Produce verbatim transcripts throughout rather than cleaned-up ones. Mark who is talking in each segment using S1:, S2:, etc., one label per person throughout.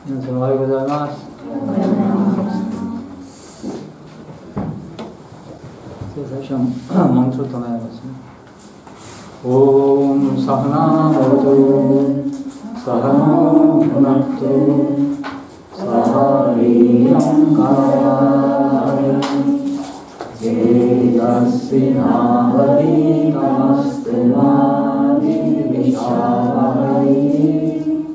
S1: 皆さんおはようございます。最初はマントを唱えますね。オームサハナボトサハノムナクトサハリヤンカージェダシナバリタマステマリビシャバリ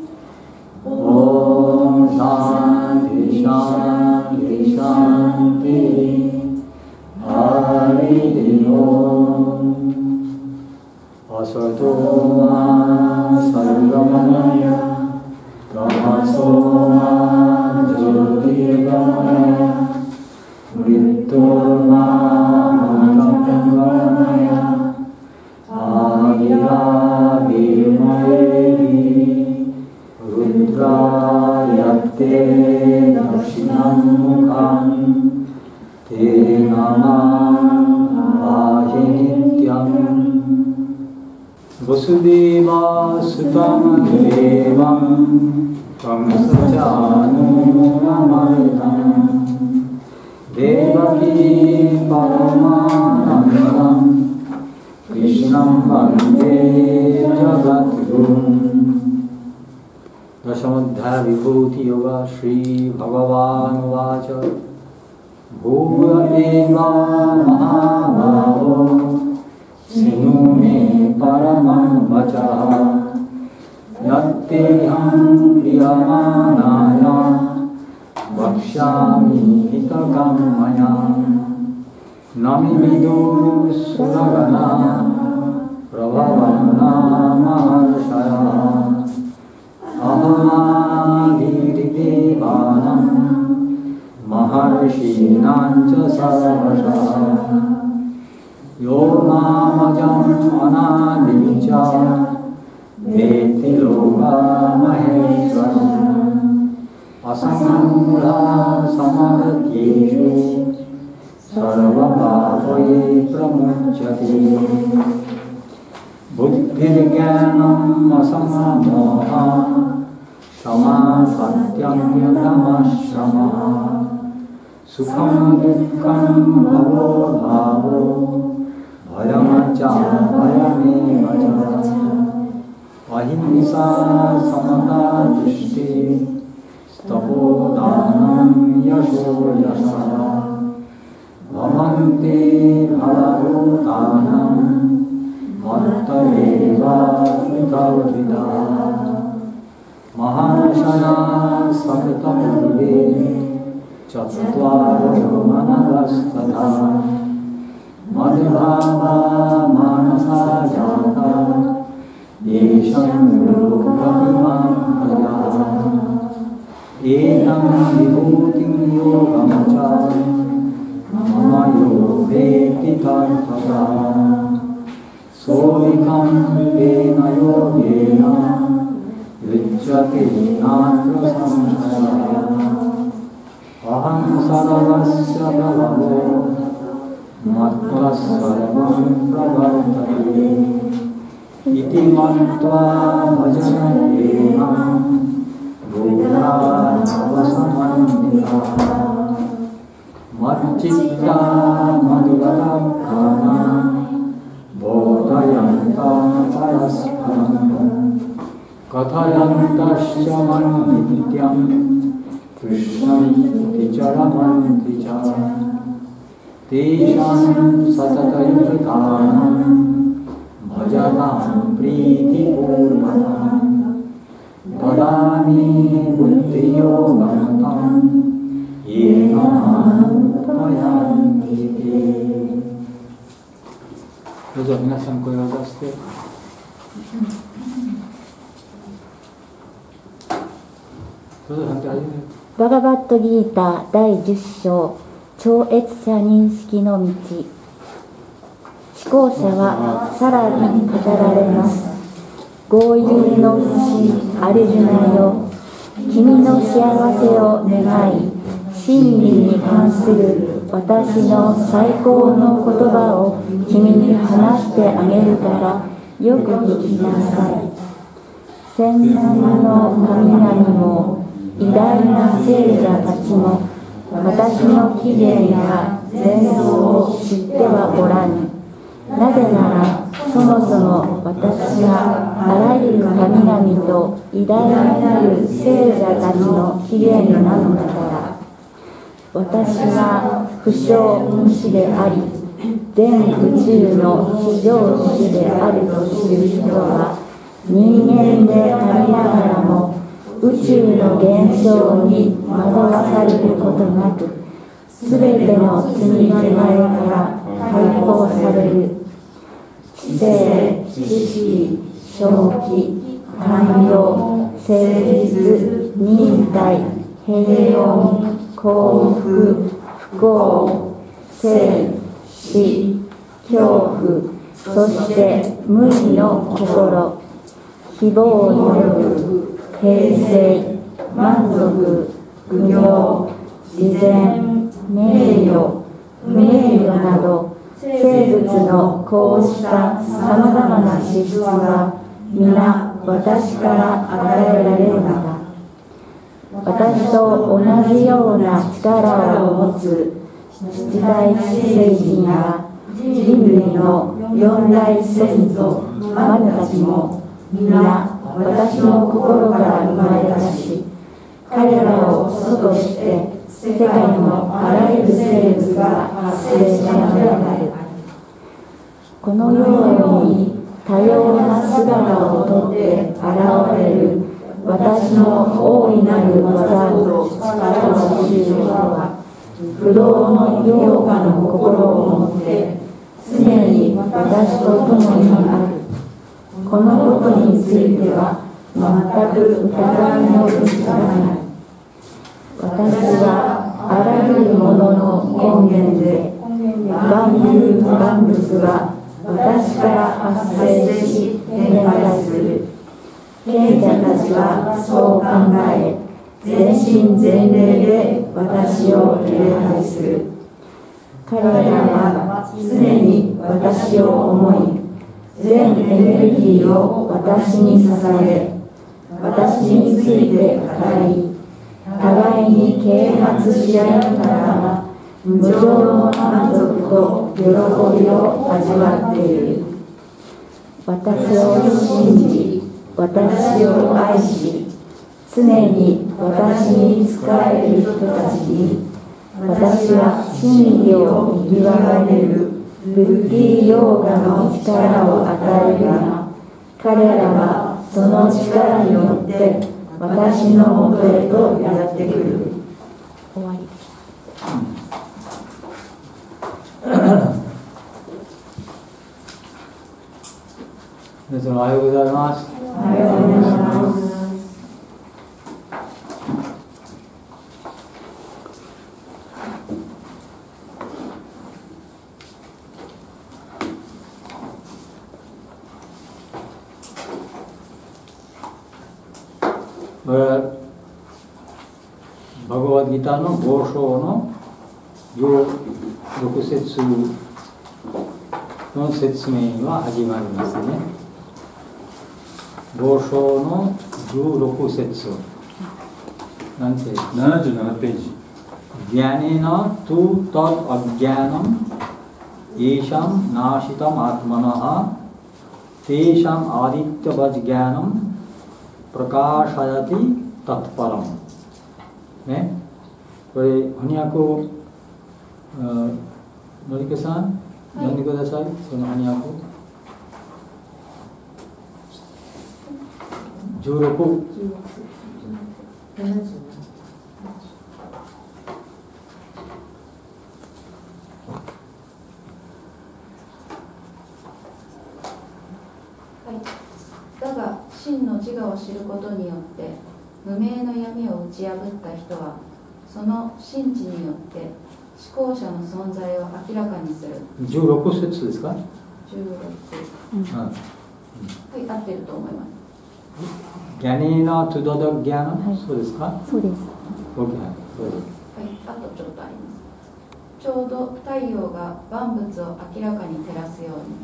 S1: オームシャンティシャンティシャンティハリディオアサトマサルガマヤガマソマジョディガマヤムリットママタンガマヤアギラビマエリウッラヤテダシナムカンテナマアヒニティアンヴォスディバスタマデバンカムサチャヌナマルタンデバキパラマナミランクリシュナンバンデジャガティグンダシャマッダビブーティヨガシリバガワンワチャボーエママハバボシヌメパラマンバチャヤッテヤンリヤマナヤバクシャミヒタカンマヤナミミドスラガナプラワワナマハルシャヤアハマディリディバナンマハルシナンチャサラシャヨママジャンアナディチャデティロガマヘシワアサムラサマルティシュサラババフォイプラムチャティブッディギャナムアサマモハシャマサティアンヤダマシャマスカムデュカムバボバボバヤマチャバヤメマチャアヒミササマタドゥシティスタポダナムヤショヤシャバマンテハラロタナムマッタレバフィカウリダマハルシャヤサクタムリベチャツトワロマナラスタタマデババマナサジャタデシャンルカビマンカヤエタンビブーティンヨガマチャママヨベティタイタタソビカンベナヨゲナユッチャケリナトラサンシャヤアハンサラガッシャババボマッタサラバンプラバルタリイティマントワマジャナエマンゴーラナバサマンディラマッチッタマドラダカナボーダヤンタパラスパランカタヤンタシャマンニティアンクリシナンティチャラマンティチャティシャンサタタユタナンバジャタンプリティポーマタンダダミブッティヨガマタンイエナハンパヤンティティどうぞ皆さん声を出してどうぞ反対始め
S2: バガバットギーターだいじゅっ章超越者認識の道。思考者はさらに語られます。豪遊の父アルジュナよ、君の幸せを願い、真理に関する私の最高の言葉を君に話してあげるからよく聞きなさい。千万の神々もい偉大な聖者たちも私の起源や前奏を知ってはおらぬ。なぜならそもそも私があらゆる神々と偉大なる聖者たちの起源なのだから。私が不詳無視であり全宇宙の至上主であると知る人は人間でありながらも宇宙の現象に惑わされることなくすべての罪汚れから解放される。知性、知識、正気、寛容、誠実、忍耐、平穏、幸福、不幸、生、死、恐怖、そして無為の心、希望の欲、平静、満足、愚行、慈善、名誉、不名誉など生物のこうしたさまざまな資質は皆私から与えられるのだ。私と同じような力を持つ七大聖人や人類の四大先祖マヌたちも皆私の心から生まれ出し、彼らを祖として世界のあらゆる生物が発生したのである。このように多様な姿をとって現れる私の大いなる技と力を知る人は不動の陽華の心を持って常に私と共にある。このことについては全く疑いの余地がない。私はあらゆるものの根源で万有万物は私から発生し展開する。賢者たちはそう考え全身全霊で私を礼拝する。彼らは常に私を思い全エネルギーを私に捧げ私について語り互いに啓発し合いながら無上の満足と喜びを味わっている。私を信じ私を愛し常に私に仕える人たちに私は真理を握られるブッディヨーガの力を与えるが彼らはその力によって私のもとへとやってくる。終わり。
S1: 皆さんおはようございます。
S2: おはようございます。
S1: これバガバッドギターのご章のじゅうろく節の説明は始まりますね。ご章のじゅうろく節なんて
S3: ななじゅうななページ。
S1: ギャニナトゥタッアギャナムイシャムナシタムアトマナハテイシャムアディッタバジギャナムプラカーシャヤティタトパラムね、これ翻訳をのりけさん読んでください。その翻訳じゅうろく
S4: だが真の自我を知ることによって無明の闇を打ち破った人はその真知によって思考者の存在を明らかにする。
S1: じゅうろく節ですか？
S4: じゅうろく、うん、はい、合ってると思います。
S1: ギャニーナトゥダダギャナ、はい、そうですか？
S2: そうです。
S1: OK、はい、そうです。
S4: はい、あとちょっとあります。ちょうど太陽が万物を明らかに照らすように。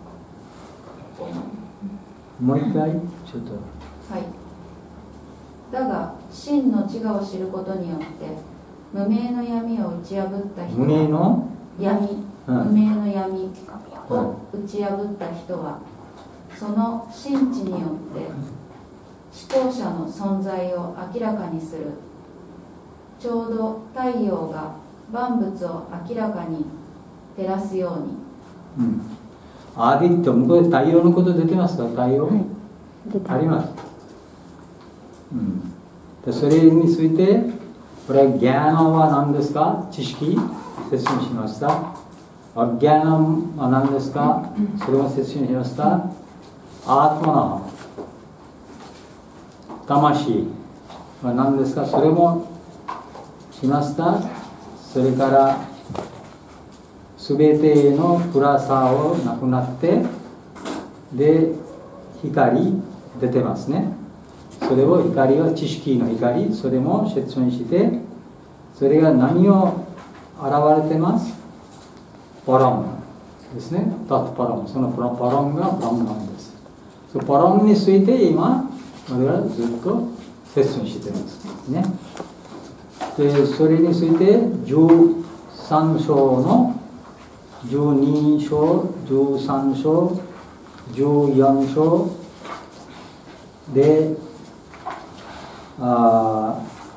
S1: もう一回ちょっと。
S4: はい。 だが真の自我を知ることによって無明の闇を打ち破った人は、
S1: 無明の
S4: 闇、
S1: うん
S4: 無明の闇を打ち破った人は、その真知によって思考者の存在を明らかにする。ちょうど太陽が万物を明らかに照らすように。
S1: うん。アーディット、向こうで太陽のこと出てますか？太陽、はい、
S2: 出て
S1: あります。うん。でそれについて、これ、ギャーナは何ですか？知識説明しました。アギャーナは何ですか？それを説明しました。アートマナ、魂は何ですか？それもしました。それから、すべての暗さをなくなって、で、光出てますね。それを光は知識の光、それも説明して、それが何を現れてます？パランですね。タトパラン。そのパランがブランマンです。そのパランについて今、我々はずっと説明してますね。で、それについてじゅうさん章のじゅうに章、じゅうさん章、じゅうよん章で、あ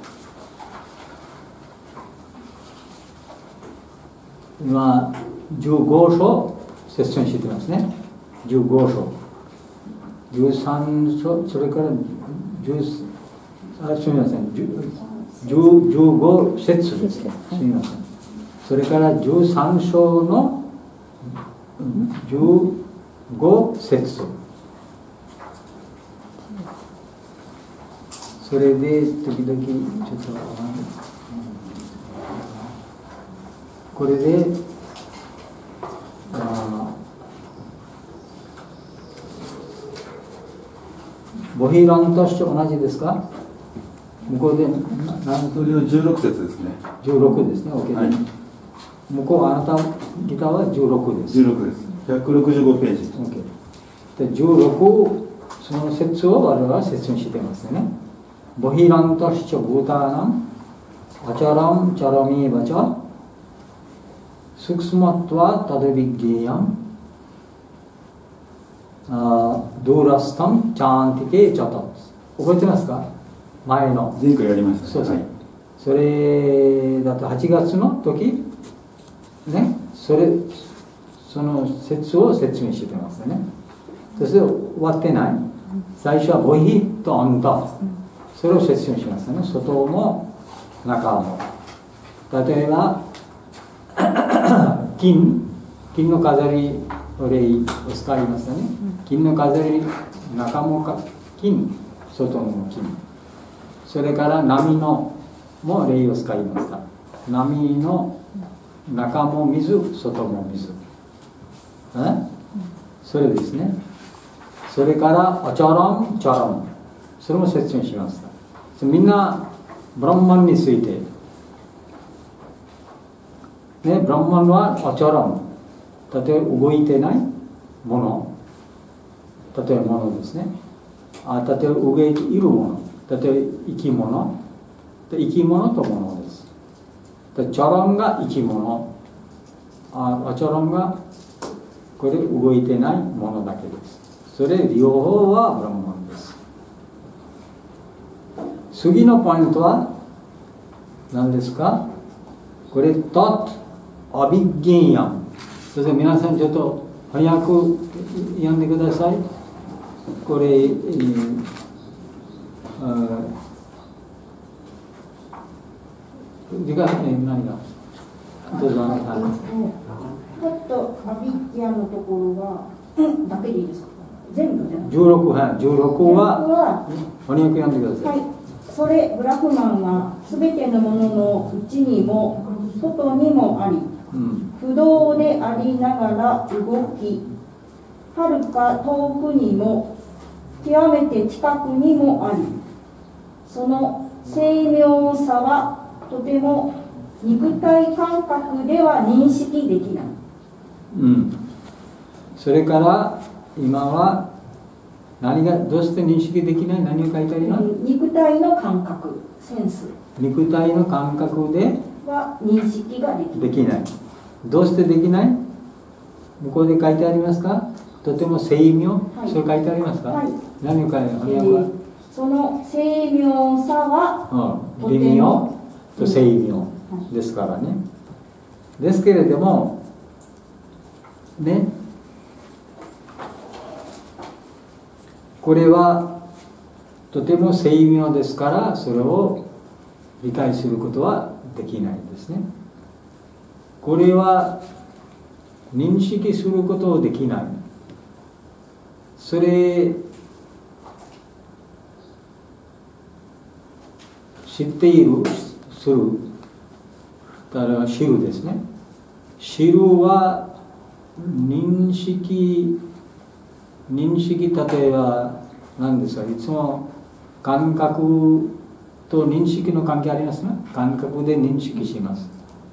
S1: 今、じゅうご章説明してますね。じゅうご章。じゅうさん章、それからじゅう、あ、すみません、じゅうご節です。すみません。それからじゅうさん章のじゅうご節。それで時々ちょっとこれでボヒラントシと同じですか？向こうで何
S3: それのじゅうろく節ですね。
S1: じゅうろくですね。OK、はい、向こうあなたギターはじゅうろくです。
S3: じゅうろくです。ひゃくろくじゅうごページ。
S1: OK。でじゅうろくその説を我々は説明してますね。ボヒラントシチョブーターナンアチャラムチャラミーバチャスクスマットワタデビッゲーヤンドゥーラスタンチャンティケチャタ覚えてますか？前の
S3: 前回やりました、ね、
S1: そうですね、
S3: はい、
S1: それだとはちがつの時ね、それその説を説明してますよね。そして終わってない。最初はボヒとアンタ、それを説明しますよね。外も中も。例えば金金の飾りを例を使いますよね。金の飾り中もか金、外も金。それから波のも例を使いました。波の中も水、外も水。えそれですね。それからアチャラン、チャラン。それも説明しました。みんなブランマンについて、ね、ブランマンはアチャラン。例えば動いてないもの。例えばものですね。あ例えば動いているもの。例えば生き物。生き物とものです。でチャランが生き物。あアチャランがこれ動いてないものだけです。それ両方はブランマンです。次のポイントは何ですか？これトッアビッギンヤン。そして皆さんちょっと早く読んでください。これ、えー、時間、えー、何がどうぞあなた。
S5: ちょっとアビッギアのところはだけでいいですか？全部じゃなくてじゅうろく、
S1: はい、じゅうろくは翻訳読んでください。
S5: はい、それブラフマンはすべてのものの内にも外にもあり、うん、不動でありながら動き、はるか遠くにも極めて近くにもあり、その精妙さはとても肉体感覚では認識できない。うん、
S1: それから今は何がどうして認識できない？何が書いてあります？
S5: 肉体の感覚、センス
S1: 肉体の感覚で
S5: は認識ができない。
S1: できない。どうしてできない？向こうで書いてありますか？とても精妙、はい、それ書いてありますか？はい、何を書いてありますか？えー、
S5: その精妙さは、
S1: うん、微妙と精妙ですからね。ですけれどもね、これはとても精妙ですから、それを理解することはできないですね。これは認識することをできない。それ知っている、する、だから知るですね。知るは認識、認識、例えば何ですか、いつも感覚と認識の関係ありますね。感覚で認識します。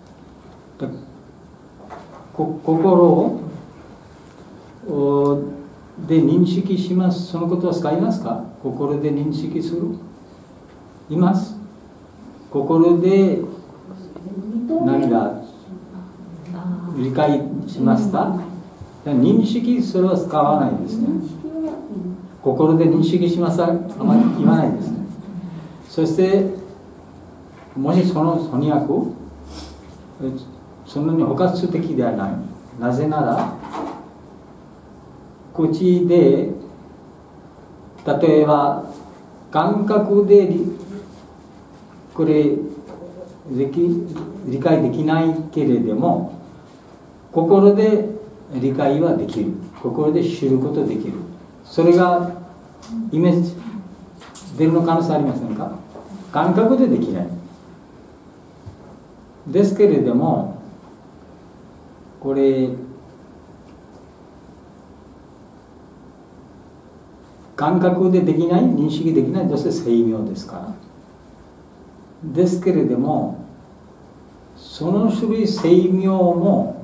S1: こ心をで認識します。そのことは使いますか？心で認識する？います。心で何が理解しますか？認識、それは使わないですね。心で認識しますはあまり言わないですね。そしてもしその翻訳そんなに包括的ではない。なぜなら口で例えば感覚でこれ理解できないけれども心で理解はできる。心で知ることできる。それがイメージ出るの可能性ありませんか？感覚でできない。ですけれどもこれ感覚でできない、認識できないとして精妙ですから。ですけれどもその種類精妙も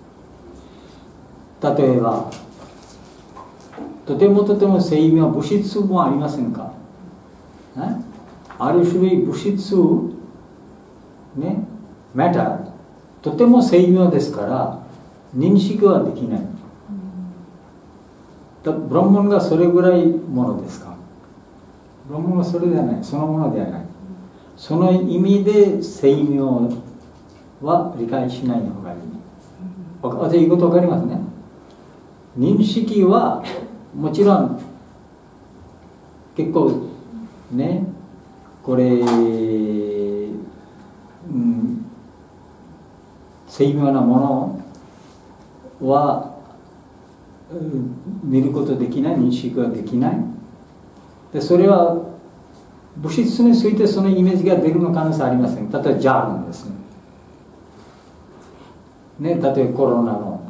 S1: 例えばとてもとても精妙物質もありませんか？ある種類物質ね、マターとても精妙ですから認識はできない。ブランマンがそれぐらいものですか？ブランマンはそれではない、そのものではない。その意味で精妙は理解しない方がいい。私言うことわかりますね。認識はもちろん結構ね、これ、うん、精妙なものは、うん、見ることできない、認識はできない。でそれは物質についてそのイメージが出るの可能性ありません。例えばジャームですね。ね、例えばコロナの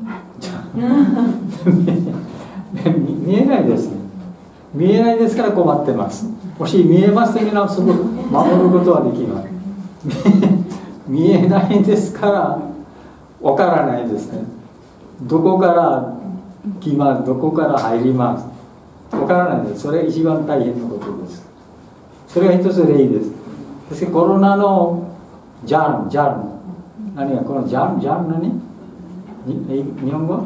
S1: 見えないですね。見えないですから困ってます。もし見えますというのはすぐ守ることはできます。見えないですからわからないですね。どこから来ます、どこから入ります、わからないです。それが一番大変なことです。それが一つ例です。ですからコロナのジャーム、ジャーム、何がこのジャーム、ジャーム何？に日本語？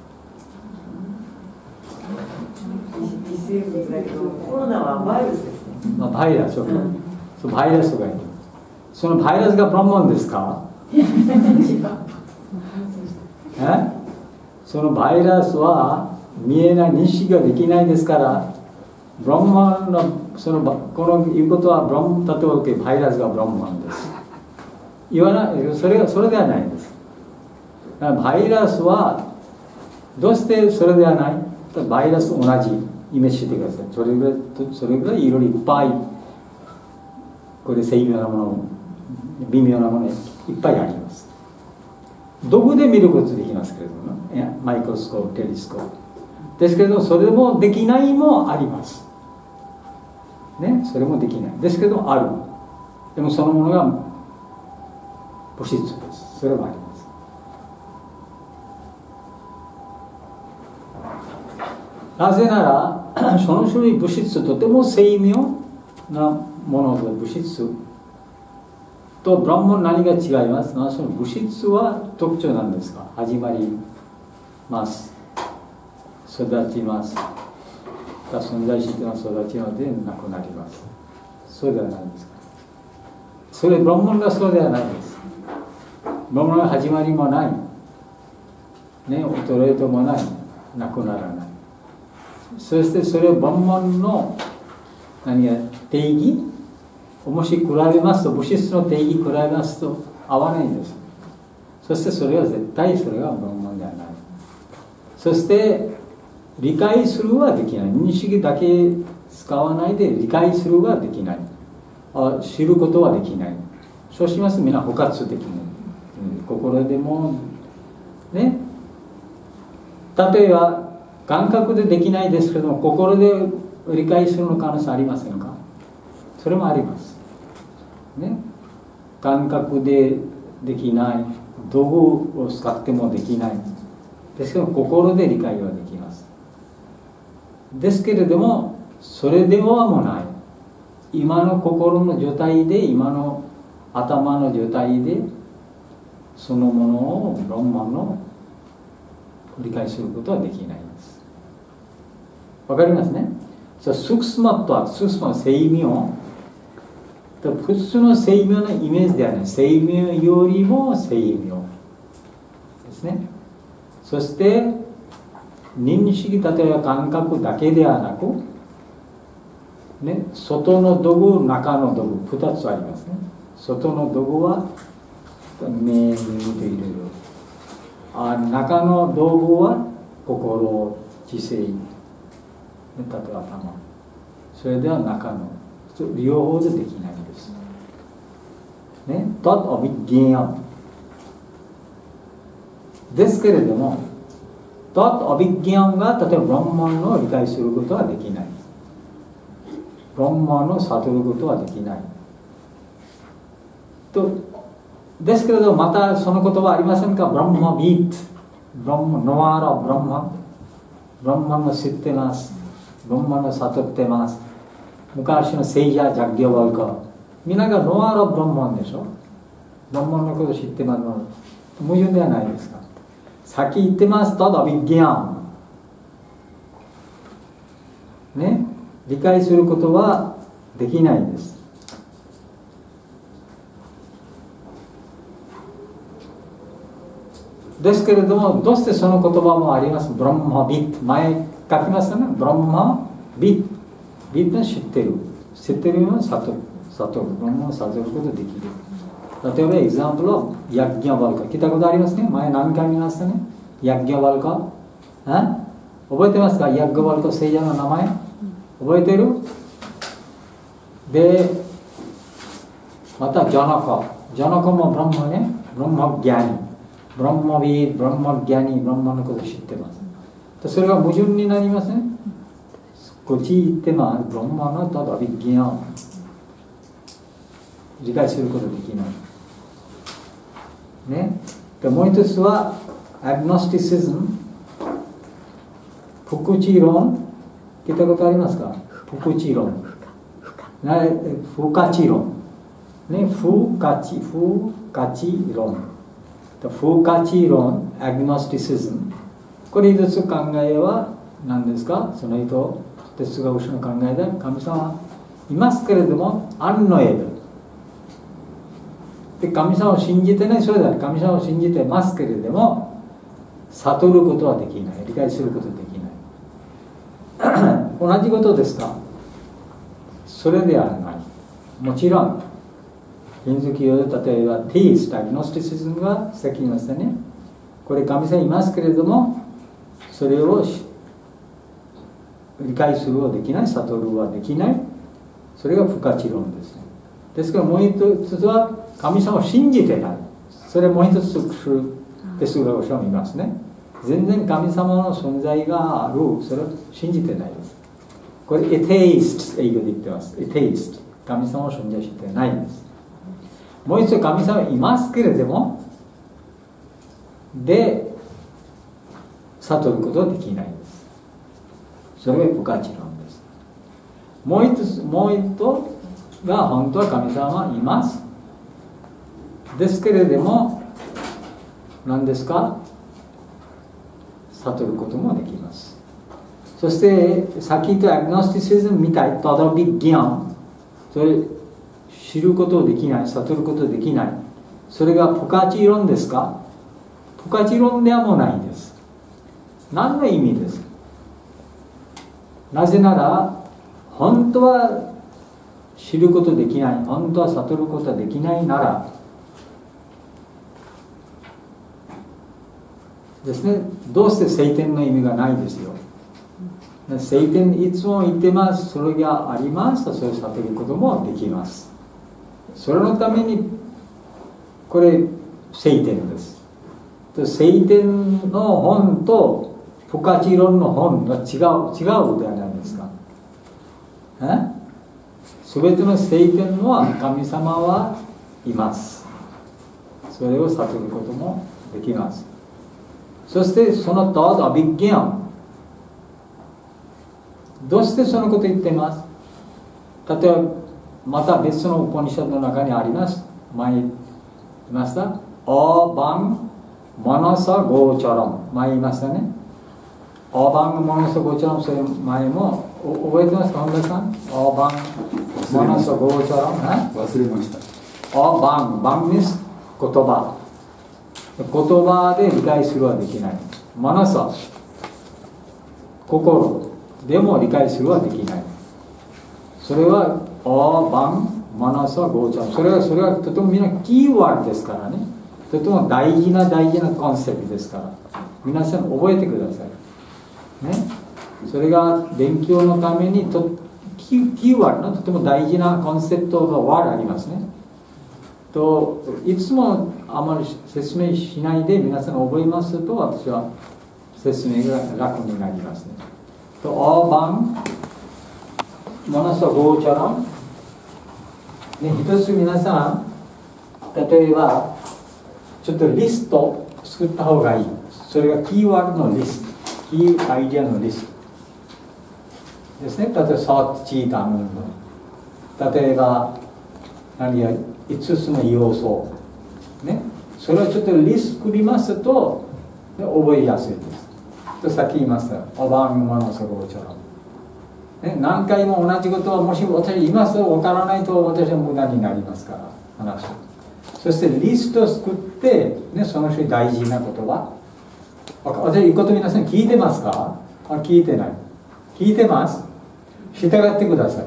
S6: 微生物だけど、コロナはバイルスですね。
S1: まあ、バイラス、うん、そのバイラスがいる。そのバイラスがブランマンですか？え？そのバイラスは見えない、認識ができないですから、ブランマンのそのこの言うことはブランマン、例えばバイラスがブランマンです。言わない、それそれではないです。だからバイラスはどうしてそれではない？バイラスと同じイメージしてください。それぐらい、それぐらいいろいろいっぱいこれ精妙なもの、微妙なものいっぱいあります。どこで見ることできますけれども、ね、マイクロスコープ、テレスコープですけれども、それもできないもあります。ね、それもできない。ですけどある。でもそのものが物質です。それもあります。なぜならその種類物質、とても精妙なものと物質とブランマン何が違います？その物質は特徴なんですか？始まります、育ちます、存在しての育ちのでなくなります。そうではないですか？それブランマンがそうではないです。ブランマンは始まりもない、ね、衰えともない、なくならない。そしてそれをブランマンの何や定義をもし比べますと、物質の定義比べますと合わないんです。そしてそれは絶対それはブランマンではない。そして理解するはできない。認識だけ使わないで理解するはできない。あ、知ることはできない。そうしますとみんな包括的に、うん、心でもね、例えば感覚でできないですけども心で理解するの可能性ありませんか？それもあります、ね、感覚でできない、道具を使ってもできないですけど心で理解はできます。ですけれどもそれではもない。今の心の状態で、今の頭の状態でそのものをブランマンの理解することはできないんです。わかりますね。スクスマとはスクスマは精妙、普通の精妙なイメージではない。精妙よりも精妙ですね。そして認識、例えば感覚だけではなく、ね、外の道具、中の道具、ふたつありますね。外の道具は目、耳で入れる。あ、中の道具は心、知性、ね、例えば頭。それでは中の両方でできないんです。ね、トット・オビッゲンですけれども、トット・オビッゲンが例えばブランマンを理解することはできない。ブランマンを悟ることはできない。とですけれどまたその言葉ありませんか？ブランマビート、ブランマノワーラブランマン、ブランマンを知ってます、ブランマンを悟ってます。昔の聖者ジャッギョバルカ、皆がノワーラブランマンでしょ。ブランマンのことを知ってますので矛盾ではないですか？先言ってますとアビッギャンね、理解することはできないんです。ですけれども、どうしてその言葉もあります？ブランマビット、前書きましたね。ブランマビット、ビットは知ってる。知ってるのは悟る。悟る。ブランマを悟ることができる。例えば、エグザンプルはヤッギャバルカ。聞いたことありますね。前何回見ましたね。ヤッギャバルカ。覚えてますか？ヤッギャバルカ聖者の名前覚えてる？で、またジャナカ。ジャナカもブランマね。ブランマギャニ。ブランマビー、ブランマギャニ、ブランマのことを知ってます。それが矛盾になりません？こっち行ってます。ブランマのただビギャン。理解することできない。ね。でもう一つは、アグノスティシズム。不知論。聞いたことありますか？不知論。不可知論。ね、不可知、不可知論。不可知論、アグノスティシズム。これ一つ考えは何ですか？その人、哲学者の考えで神様いますけれども、アンノエブ。で、神様を信じてない、それだ。神様を信じてますけれども、悟ることはできない。理解することはできない。同じことですか？それではない。もちろん、ヒンズー教で例えばテイスト、アグノスティシズムがさっき言いましたね。これ神様いますけれども、それを理解するはできない、悟るはできない。それが不可知論ですね。ですからもう一つは神様を信じてない。それもう一つ哲学者もいますね。全然神様の存在がある、それを信じてないです。これエテイスト、英語で言ってます。エテイスト。神様を存在してないんです。もう一度神様いますけれども、で、悟ることはできないんです。それが不可知論です。 もう一つもう一頭が本当は神様はいます。ですけれども何ですか、悟ることもできます。そしてさっき言ったアグノスティシズムみたいトドビギャン、それ知ることできない、悟ることできない、それがポカチ論ですか？ポカチ論ではもうないです。何の意味ですか？なぜなら本当は知ることできない、本当は悟ることはできないならですね、どうして聖典の意味がないですよ。聖典いつも言ってます。それがありますと、それを悟ることもできます。それのためにこれ聖典です。聖典の本とポカチ論の本が違う違うではないですか。すべての聖典は神様はいます。それを悟ることもできます。そしてそのトードアビッギャン、どうしてそのこと言っています？例えばまた別のウパニシャドの中にあります。前言いました。オーバンマナサゴーチャラム、前言いましたね。オーバンマナサゴーチャラム、それ前も覚えてますか、本田さん？オーバンマナサゴーチャラム、
S3: 忘れました。
S1: オーバン、バンミス言葉、言葉で理解するはできない。マナサ、心でも理解するはできない。それはオーバンマナサゴーチャラム、それはそれはとてもみんなキーワードですからね。とても大事な大事なコンセプトですから、皆さん覚えてくださいね。それが勉強のためにとキー、キーワードのとても大事なコンセプトがワードありますね。といつもあまり説明しないで皆さん覚えますと、私は説明が楽になりますね。とオーバンマナサゴーチャラン、ね、一つ皆さん例えばちょっとリストを作った方がいい。それがキーワードのリスト、キーアイディアのリストですね。例えばサーチチータムンド、例えば何やいつつの要素ね、それをちょっとリスト作りますと覚えやすいです。とさっき言いましたオバンマナサゴーチャラム、ね、何回も同じことはもし私言いますと分からないと私は無駄になりますから話。そしてリストを作って、ね、その人に大事な言葉、私言うこと皆さん聞いてますか？あ、聞いてない。聞いてます。従ってくださ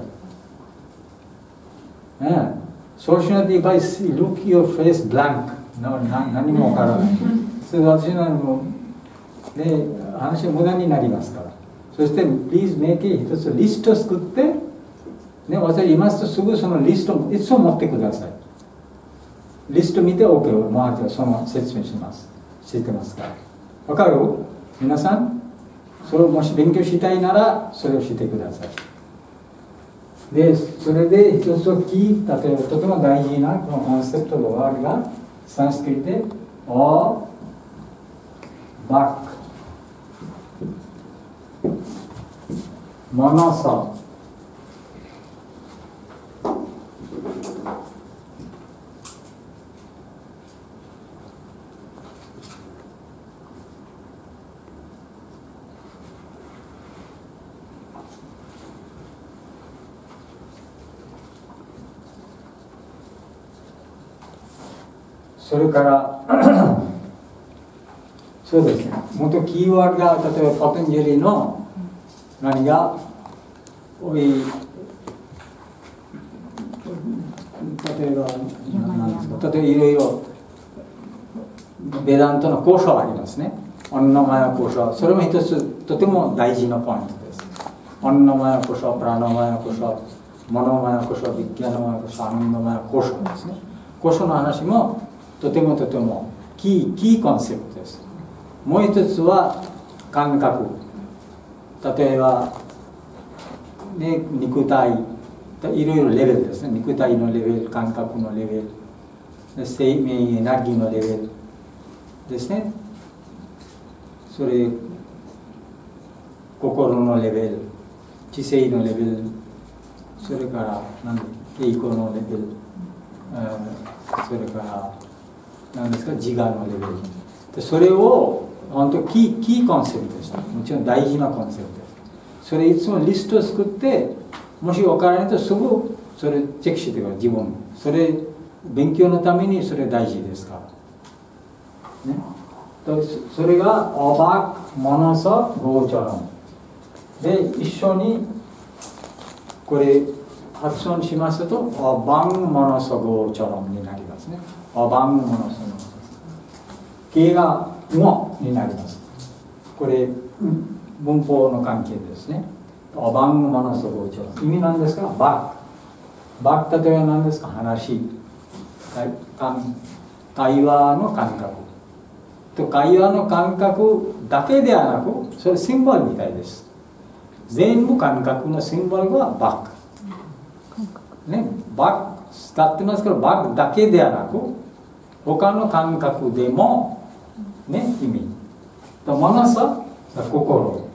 S1: い。ね、そうしないと、if I look your face blank、no、何もわからない。それ私のも、ね、話は無駄になりますから。そして、please make it 一つリストを作って、ね、私言いますとすぐそのリストをいつも持ってください。リスト見て OK を回ってその説明します。知ってますか？わかる？皆さん？それをもし勉強したいならそれをしてください。で、それで一つを聞いた、例えばとても大事なこのコンセプトのワードがサンスクリットでオーバックマナサそれからそうですね、もっとキーワードが例えばパタンジャリの何がおい、例えば何ですか、例えばいろいろベダントの交渉ありますね。アンナマヤ交渉、それも一つとても大事なポイントです。アンナマヤ交渉、プラナマヤ交渉、マノマヤ交渉、ビッキャナマヤ交渉、アンナマヤ交渉ですね。交渉の話もとてもとてもキー、キーコンセプトです。もう一つは感覚。例えば、ね、肉体、いろいろレベルですね。肉体のレベル、感覚のレベル、生命エネルギーのレベルですね。それ、心のレベル、知性のレベルそれから何栄光のレベル、それから何ですか自我のレベルで、それを本当キー、キーコンセプトです。もちろん大事なコンセプトです。それいつもリストを作って、もし分からないとすぐそれチェックしてください。自分それ勉強のためにそれ大事ですからね。それがオバクモノソゴーチャランで一緒にこれ発音しますとオバンモノソゴーチャランになりますね。オバンモノソゴーチャラン形がもになります。これ文法の関係ですね。オバンモノソゴーチャラン意味なんですか。バクバク例えば何ですか。話会話の感覚と会話の感覚だけではなく、それシンボルみたいです。全部感覚のシンボルがバック、ね、バック使ってますけど、バックだけではなく他の感覚でも、ね、意味とモノソ心、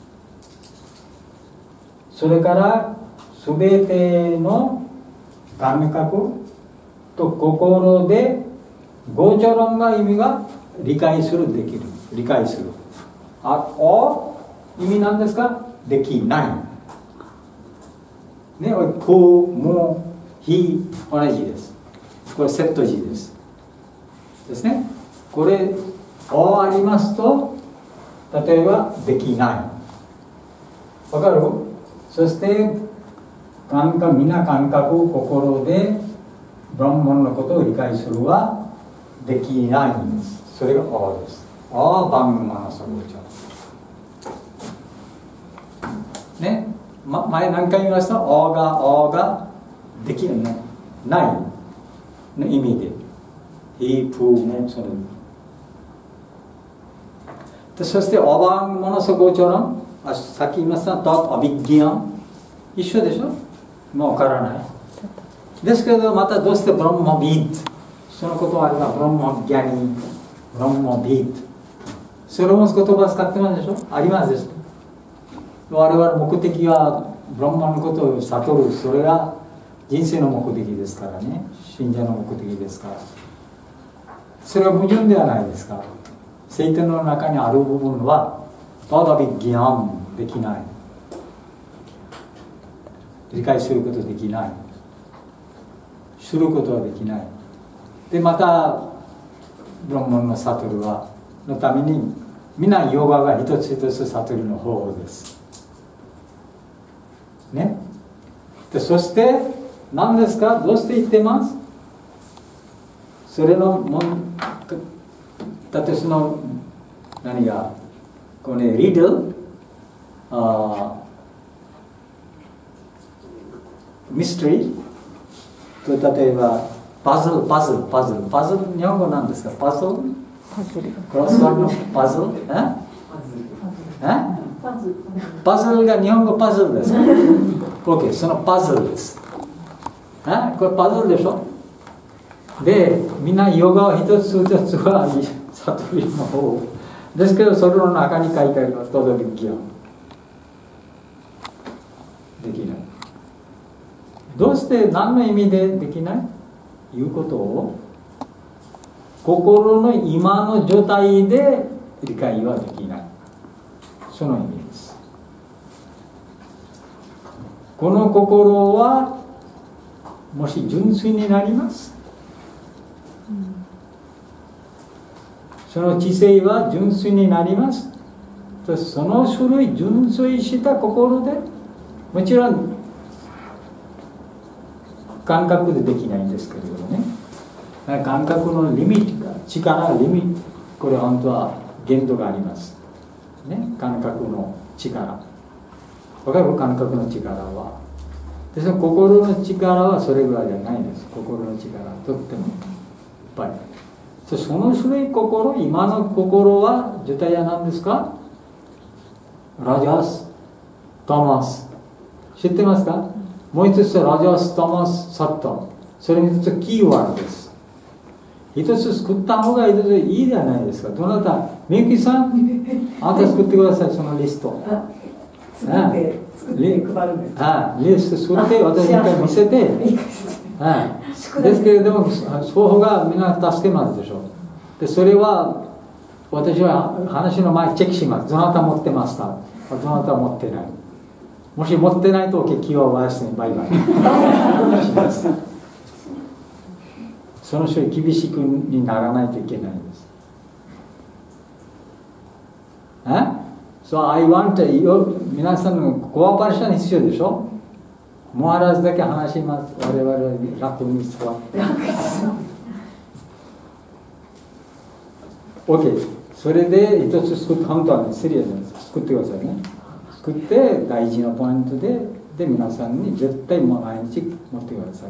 S1: それからすべての感覚と心でゴーチャランが意味が理解するできる理解するあお意味なんですか。できないね。こうもひ同じです。これセット字ですですね。これおありますと例えばできないわかる。そして感覚皆感覚心でブランマンのことを理解するはできないんです。それがおです。おバンマナソゴーチャね、ま、前何回言いました。おがおができないの意味でヒープもそれで、そしておバンマナソゴーチャランあさっき言いましたとアビッギアン一緒でしょ。もう分からないですけど、またどうしてブランマビートそのことはあればブランマギャニーブランマビートそれも言葉使ってますでしょ。ありますです。我々目的はブランマのことを悟る、それが人生の目的ですからね。信者の目的ですから、それは矛盾ではないですから。聖典の中にある部分はただビギャンできない、理解することできない、することはできない。でまたブランマンの悟るはのために皆ヨガが一つ一つ悟りの方法ですね。でそして何ですか。どうして言ってます。それのもんだってその何がこのねリドルあミステリーと例えばパズルパズルパズルパズル日本語なんですか。パズル
S2: パズル
S1: クロスワードのパズルええパズルが日本語パズルですか。OK そのパズルです。えこれパズルでしょ。でみんなヨガを一つ一つは悟りの方ですけど、それの中に書いてあるのはトドビッギアンできない。どうして何の意味でできないいうことを心の今の状態で理解はできない、その意味です。この心はもし純粋になります、うん、その知性は純粋になりますと、その種類純粋した心でもちろん感覚でできないんですけれどね、感覚のリミット力リミットこれ本当は限度がありますね。感覚の力わかる。感覚の力はでその心の力はそれぐらいじゃないです。心の力はとってもいっぱい。その種類心、今の心はジュタヤなんですか。ラジャスタマス知ってますか。もう一つラジャスタマスサッタ、それ一つキーワードです。一つ作った方がいいじゃないですか。どなたみゆきさんあなた作ってください、そのリスト。
S6: 作って作って配るんですか。
S1: あ、リスト作って私に一回見せて、はい、ですけれども双方がみんな助けますでしょ。でそれは私は話の前チェックします。どなた持ってますか、どなた持ってない。もし持ってないと気はおやすみ、バイバイします。その人に厳しくにならないといけないんです。え So I want 皆さんのコアパレーション必要でしょ。モハラズだけ話します。我々は楽に座って。OK。それで一つ作って、本当はね、シリアスに作ってくださいね。作って大事なポイントで、で皆さんに絶対毎日持ってくださ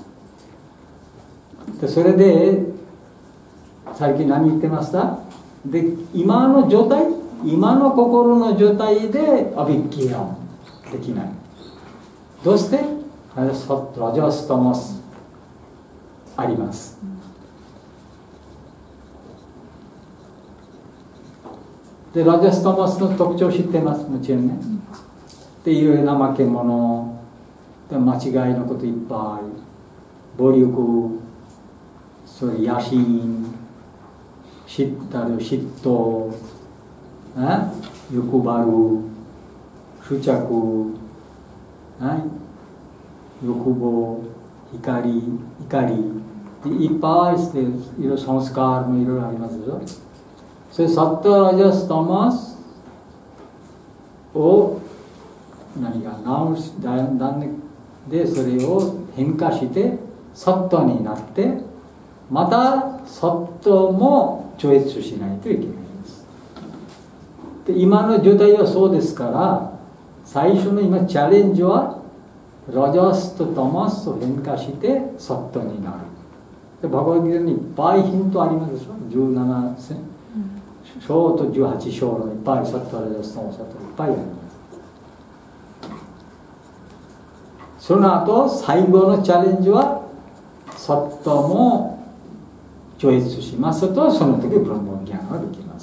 S1: い。でそれで最近何言ってました？で今の状態、今の心の状態でアビッキアンできない。どうして？ラジャスタマスあります。でラジャスタマスの特徴を知ってます、もちろんね。でいろいろ怠け者、で間違いのこといっぱい、暴力、それ野心、嫉妬、嫉妬、え欲張る、執着、はい、欲望、怒り、怒り、いっぱいして、いろいろサンスカーもいろいろありますでしょ。それサッタラジャスタマスを何が直しでそれを変化してサットになって、またサットも超越しないといけないんです。で今の状態はそうですから、最初の今チャレンジはラジャスとタマスを変化してサットになる。でバガヴァッギータにいっぱいヒントありますでしょ。じゅうなな章とじゅうはち章のいっぱいサットラジャスタマスサットいっぱいあります。その後最後のチャレンジはサットも超越しますと、その時ブランボンギャンができます。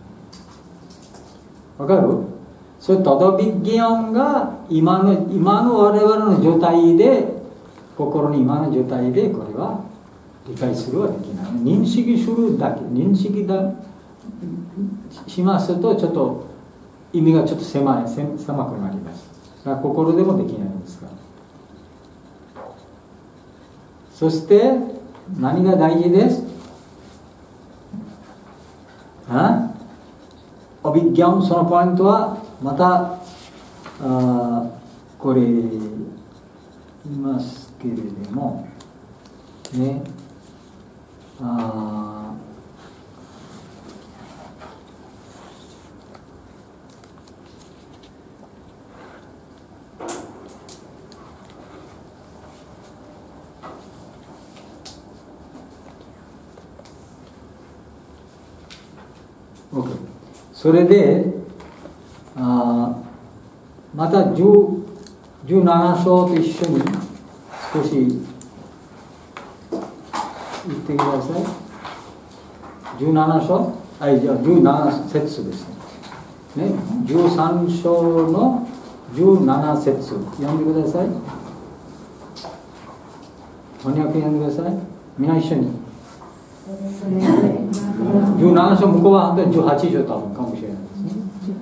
S1: わかる？それタダビッギャンが今の今の我々の状態で、心の今の状態でこれは理解するはできない。認識するだけ、認識だしますとちょっと意味がちょっと狭い、狭くなります。だから心でもできないんですから。そして何が大事です？あ？アビッギャン、そのポイントはまたあこれ言いますけれどもね、あOK、それであまたじゅうなな章と一緒に少し言ってください。じゅうなな章、あ、じゃあじゅうなな節ですね。ね、じゅうさん章のじゅうなな節読んでください。翻訳読んでください。みんな一緒に。じゅうなな章、向こうは本当にじゅうはち章多分かもしれないです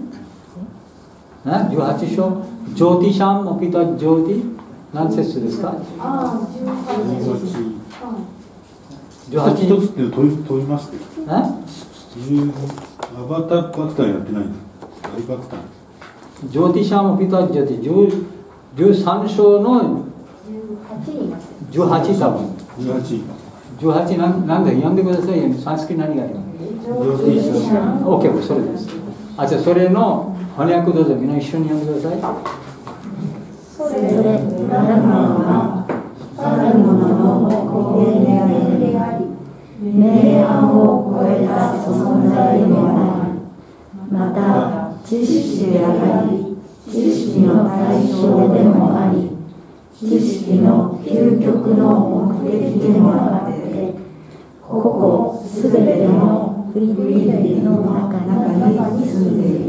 S1: ね。じゅうはち章、ジョーティシャンもピタジョーティ、何節ですか？
S3: ああ、じゅうはち。
S1: じゅうはち。
S3: 一つって問い問いまして。
S1: え？
S3: アバターバクターやってないんだ。アリバクター。
S1: ジョーティシャンもピタジョーティ、じゅうさん章のじゅうはち多分。
S3: じゅうはち。
S1: じゅうはちなんなんで読んでくださいよ。サンスクリ何があります？オッケー、それです。あ、じゃあそれの翻訳どうぞ、みんな一緒に読んでください。
S2: それなるものはあるものの根源であり、明暗を超えた存在でもある。また知識であり、知識の対象でもあり、知識の究極の目的でもあって、個々すべてのフリデリの中に住んでいる。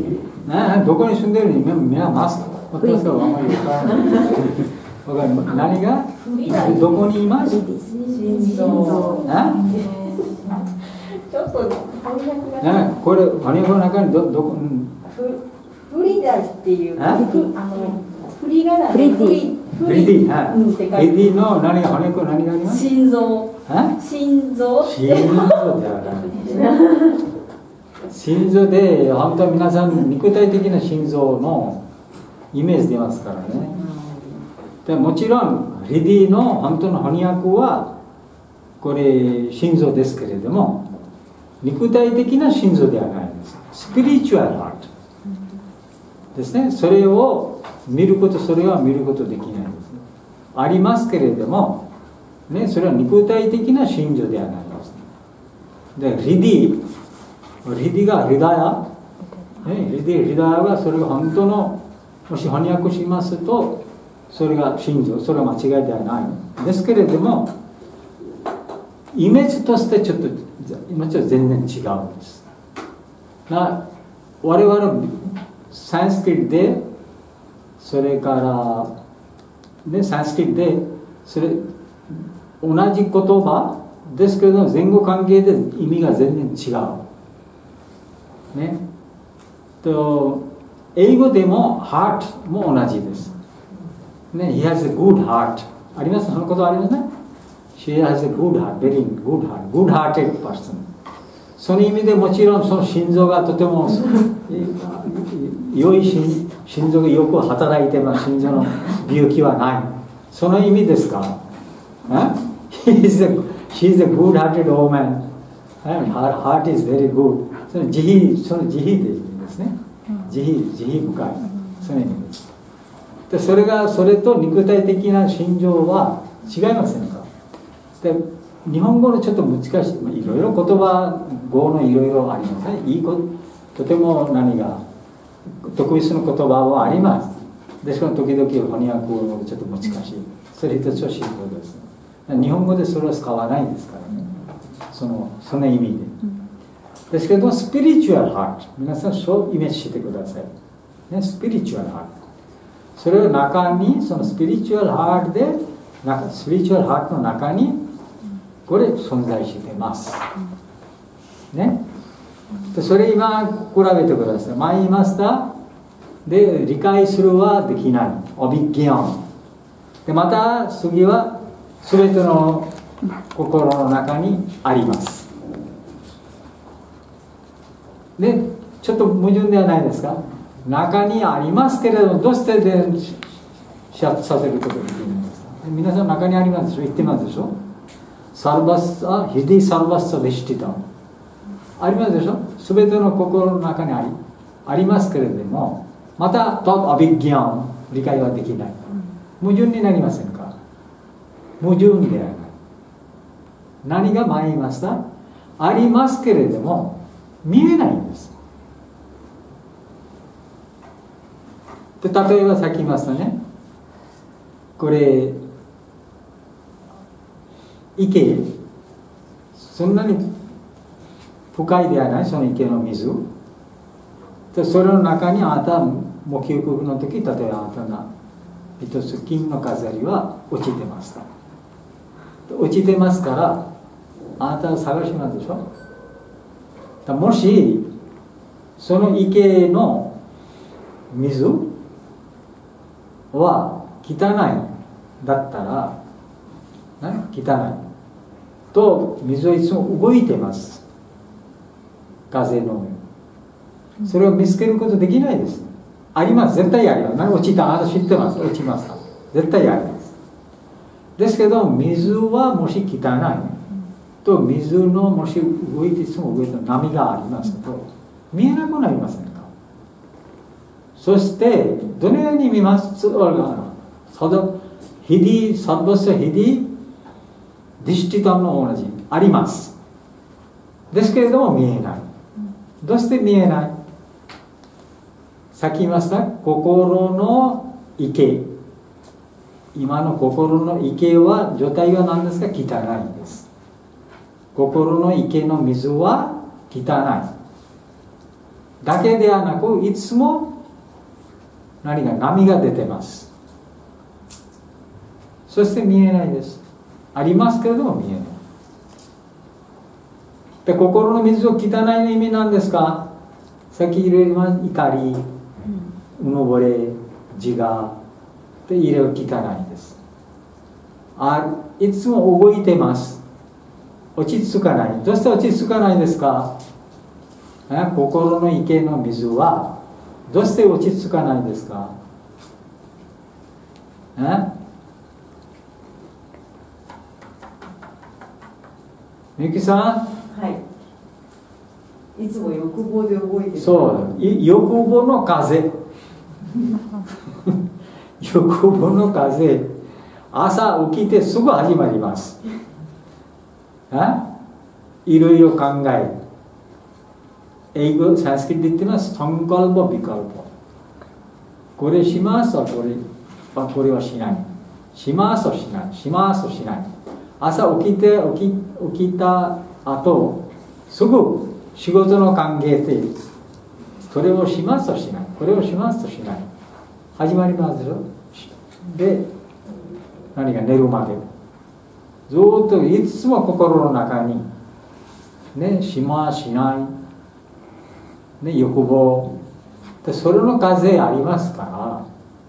S1: などこに住んでるのみんなマスク私はあんまり分からない分かる何がどこにいます
S5: 心臓
S1: あ
S5: ちょっと翻訳が
S1: なこれ翻訳の中にどどこ
S5: フフリダっていう
S1: あ
S5: あのフリがな
S2: フリディ
S5: フ
S1: フリディはい
S5: うんって書いて
S1: フリディの何が翻訳何があります
S5: 心臓
S1: あ
S5: 心臓
S1: 心臓ではない心臓で本当は皆さん肉体的な心臓のイメージ出ますからねでもちろんリディの本当の翻訳はこれ心臓ですけれども肉体的な心臓ではないんですスピリチュアルハートですねそれを見ることそれは見ることできないですねありますけれども、ね、それは肉体的な心臓ではないですでリディリディがリダヤ、ね、リディリダヤはそれが本当のもし翻訳しますとそれが心臓それは間違いではないですけれどもイメージとしてちょっと今ちょっと全然違うんですな我々サンスクリットでそれから、ね、サンスクリットでそれ同じ言葉ですけれども前後関係で意味が全然違うね、と英語でも heart も同じです、ね、He has a good heart ありますそのことありますね She has a good heart, very good heart, good-hearted person その意味でもちろんその心臓がとても良い心心臓がよく働いてます心臓の病気はないその意味ですか He is a, She is a good-hearted woman and her heart is very goodその慈悲、その慈悲でいいんですね。慈悲、慈悲深い。その意味です。で、それが、それと肉体的な心情は違いませんか。で、日本語のちょっと難しい、まあ、いろいろ言葉、語のいろいろありますね。いいこと、とても何が、特別な言葉はあります。ですから、時々翻訳はちょっと難しい。それ一つはシンプルです。日本語でそれは使わないですからね。その、その意味で。ですけどスピリチュアルハート皆さんそうイメージしてください、ね、スピリチュアルハートそれを中にそのスピリチュアルハートで中スピリチュアルハートの中にこれ存在していますねでそれ今比べてください前言いましたで理解するはできないオビギオンでまた次は全ての心の中にありますでちょっと矛盾ではないですか中にありますけれどもどうしてでさせることができるんですか皆さん中にありますでしょ言ってますでしょサルバッサヒディサルバッサでしてたありますでしょ全ての心の中にありありますけれどもまたアビギャン理解はできない矛盾になりませんか矛盾ではない何が前言いましたありますけれども見えないんですで例えばさっき言いましたねこれ池そんなに深いではないその池の水でそれの中にあなたも記憶の時例えばあなたが一つ金の飾りは落ちてました落ちてますからあなたは探しますでしょもしその池の水は汚いだったら、ね、汚いと水はいつも動いてます風の上それを見つけることできないですあります絶対あります落ちたあなた知ってます落ちますか絶対ありますですけど水はもし汚いと水のもし動いていつも上と波がありますと見えなくなりませんかそしてどのように見ますそのヒディサルバスヒディディシティタムの同じありますですけれども見えないどうして見えないさっき言いました心の池今の心の池は状態は何ですか汚いんです心の池の水は汚いだけではなく、いつも何が波が出てます。そして見えないです。ありますけれども見えない。で、心の水を汚いの意味なんですか？さっき入れま怒り、うぬぼれ、自我で入れは汚いです。あ、いつも動いてます。落ち着かない。どうして落ち着かないですか？え、心の池の水はどうして落ち着かないですか？え、みゆきさん、
S6: はい、いつも欲望で動いてる。
S1: そう、欲望の風欲望の風、朝起きてすぐ始まります。いろいろ考え、英語、サンスクリットで言ってます。サンカルボ、ビカルボ。これしますとこれ、これはしない。しますとしない。しますとしない。朝起きて、起き、起きた後、すぐ仕事の関係で、それをしますとしない。これをしますとしない。始まりますでしょ。で、何が寝るまで。ずっといつも心の中に、ね、しましない、ね、欲望で、それの風ありますから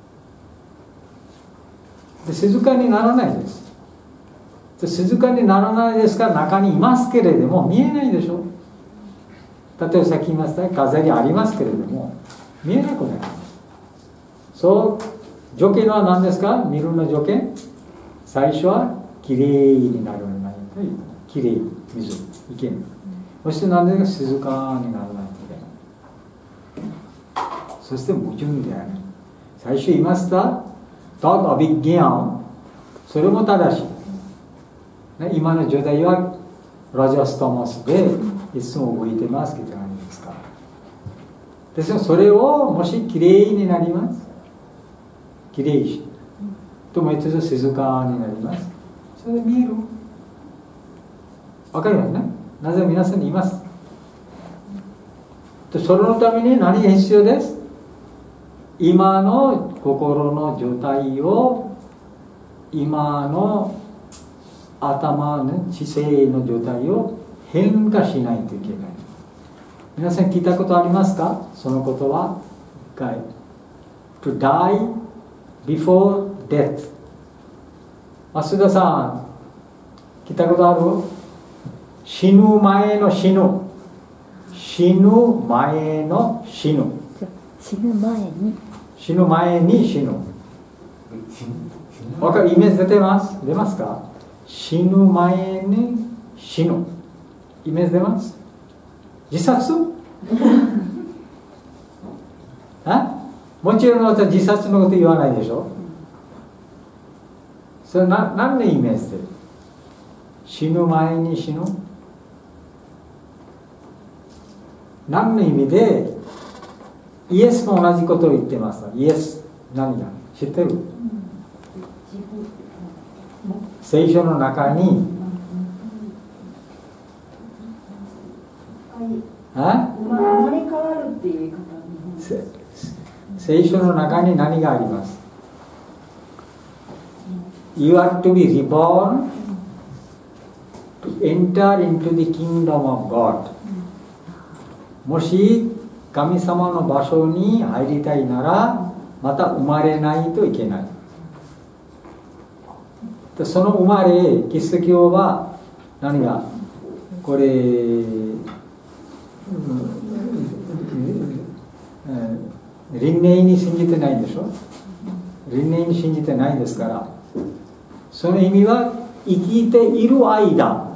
S1: で、静かにならないです。で、静かにならないですから、中にいますけれども見えないでしょ。例えばさっき言いました風にありますけれども見えなくなります。そう、条件は何ですか？見るの条件、最初はきれいになるのにないという、きれい、水、いけない。そして何でか静かにならないといけない。そして矛盾である。最初言いました、トットアビッギャン、それも正しい。今の状態はラジャストモスでいつも動いてますけど何ですか。ですからそれをもしきれいになります。きれいし。ともう一つ静かになります。それで見える。わかりますね。なぜ皆さんに言います。それのために何が必要です？今の心の状態を、今の頭の知性の状態を変化しないといけない。皆さん聞いたことありますか？そのことは一回。To die before death。増田さん、聞いたことある？死ぬ前の死ぬ。死ぬ前の死ぬ。
S2: 死ぬ前に。
S1: 死ぬ前に死ぬ。わかる？イメージ出てます？出ますか？死ぬ前に死ぬ。イメージ出ます？自殺あ？もちろん私自殺のこと言わないでしょ。それな何のイメージで？死ぬ前に死ぬ。何の意味で？イエスも同じことを言ってます。イエス何が知ってる？聖書の中にあ？
S5: 生まれ変わるっていう言い方。
S1: 聖書の中に何があります？ You are to be reborn to enter into the kingdom of God。 もし神様の場所に入りたいならまた生まれないといけない。でその生まれ、キリスト教は何がこれ、うん輪廻に信じてないんでしょ。輪廻に信じてないですから、その意味は生きている間、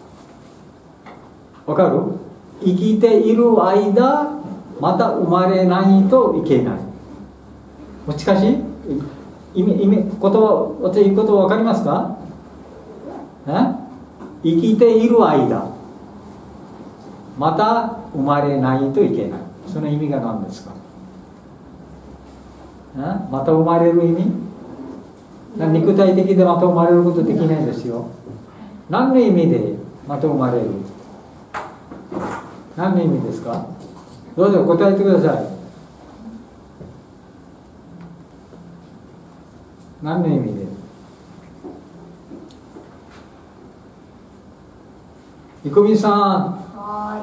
S1: わかる？生きている間また生まれないといけない。しかし意味、意味、言葉、私言うこと分かりますか？え？生きている間また生まれないといけない。その意味が何ですか？え？また生まれる意味？肉体的でまた生まれることできないですよ。何の意味でまた生まれる？何の意味ですか？え？ どうぞ答えてください。何の意味で？いくみさん。
S2: は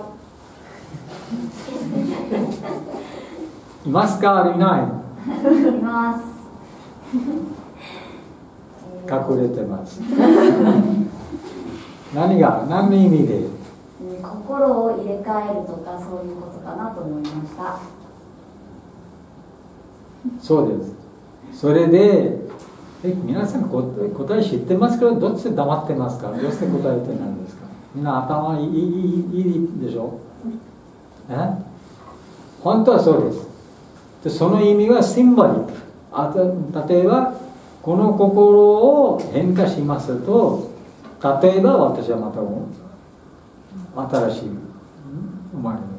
S1: ーい。いますか？いない？
S2: い。います。
S1: 隠れてます。何が何の意味で？
S2: 心を入れ替えるとかそういうことかなと思いました。
S1: そうです。それでえ皆さん答え知ってますけど、どっちで黙ってますか？どうして答えてないんですか？みんな頭いいいいいいでしょ？え本当はそうです。でその意味はシンボリック。あた例えばこの心を変化しますと、例えば私はまた新しい生まれる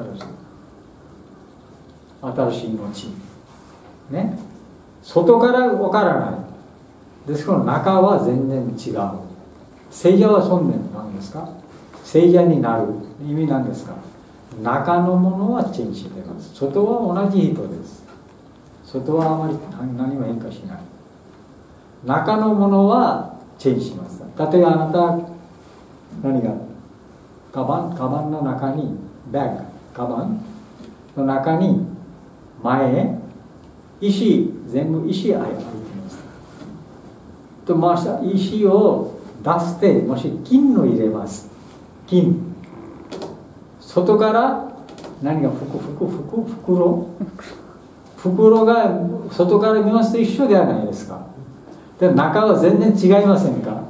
S1: 新しい新しい命ね、外からわからないですから中は全然違う。聖者はそんななんですか？聖者になる意味なんですか？中のものはチェンジしています。外は同じ人です。外はあまり何も変化しない。中のものはチェンジします。例えばあなた何がカバンカバンの中にバッグカバンの中に前石全部石入ってます。とまあ石を出してもし金を入れます。金外から何がふくふくふく袋袋が外から見ますと一緒ではないですか。で中は全然違いませんか？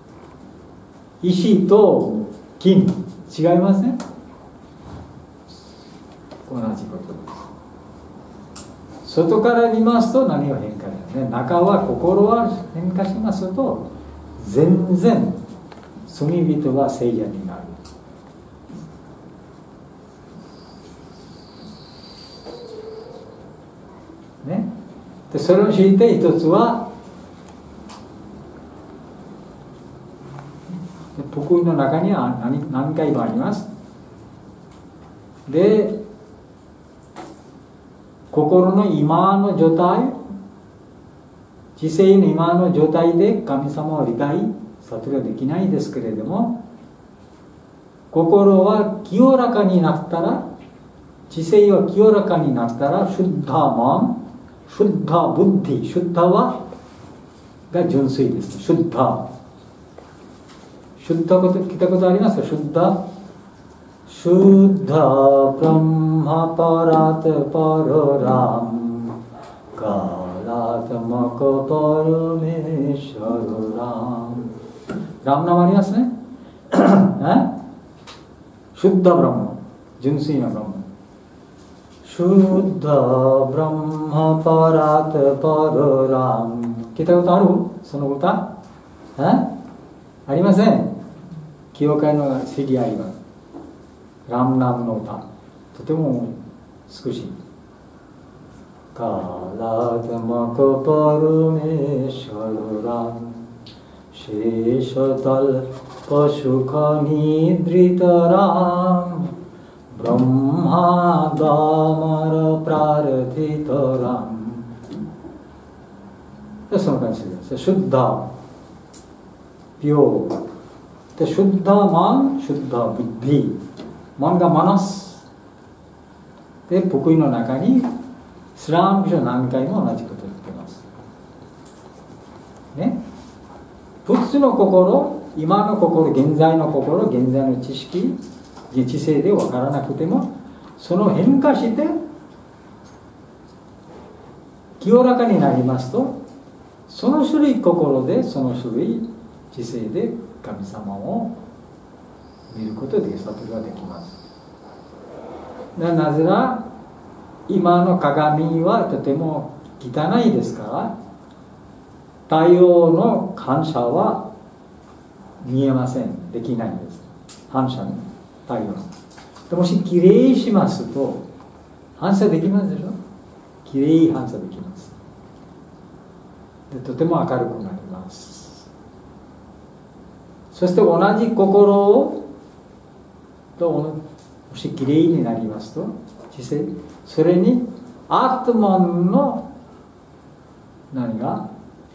S1: 石と金違いません？同じことです。外から見ますと何が変化ですね。中は心は変化しますと全然罪人は聖者になる。ね、でそれを知って一つは福音の中には 何, 何回もあります。で心の今の状態知性の今の状態で神様を理解悟りはできないですけれども、心は清らかになったら知性は清らかになったらシュッダーマンシュッダーブッディシュッダーはが純粋です。シュッダーシュッダーこと聞いたことありますか？シュッダーシュッダーブランマパラテパララムカラタマカパルメシャルラムラムナムありますねシュッダーブランマ純粋なブランマシュッダーブランマパラテパララム聞いたことある？その歌えありません。教会の知り合いはラムナムの歌とても美しい。カラタマカパルメシャルラムシェシャタルパシュカニドリタラムブランマダマラプララティタラムでその感じです。シュッダピョーでシュッダーマン、シュッダーブッディマンがマナスで福音の中にスラーム書何回も同じこと言ってますね。普通の心、今の心、現在の心、現在の知識知性で分からなくてもその変化して清らかになりますとその種類心でその種類知性で神様を見ることで悟りができます。なぜなら今の鏡はとても汚いですから太陽の反射は見えません。できないんです。反射の太陽でもしきれいしますと反射できますでしょ。きれい反射できます。でとても明るくなります。そして同じ心をともしきれいになりますと知知性、それにアートマンの何が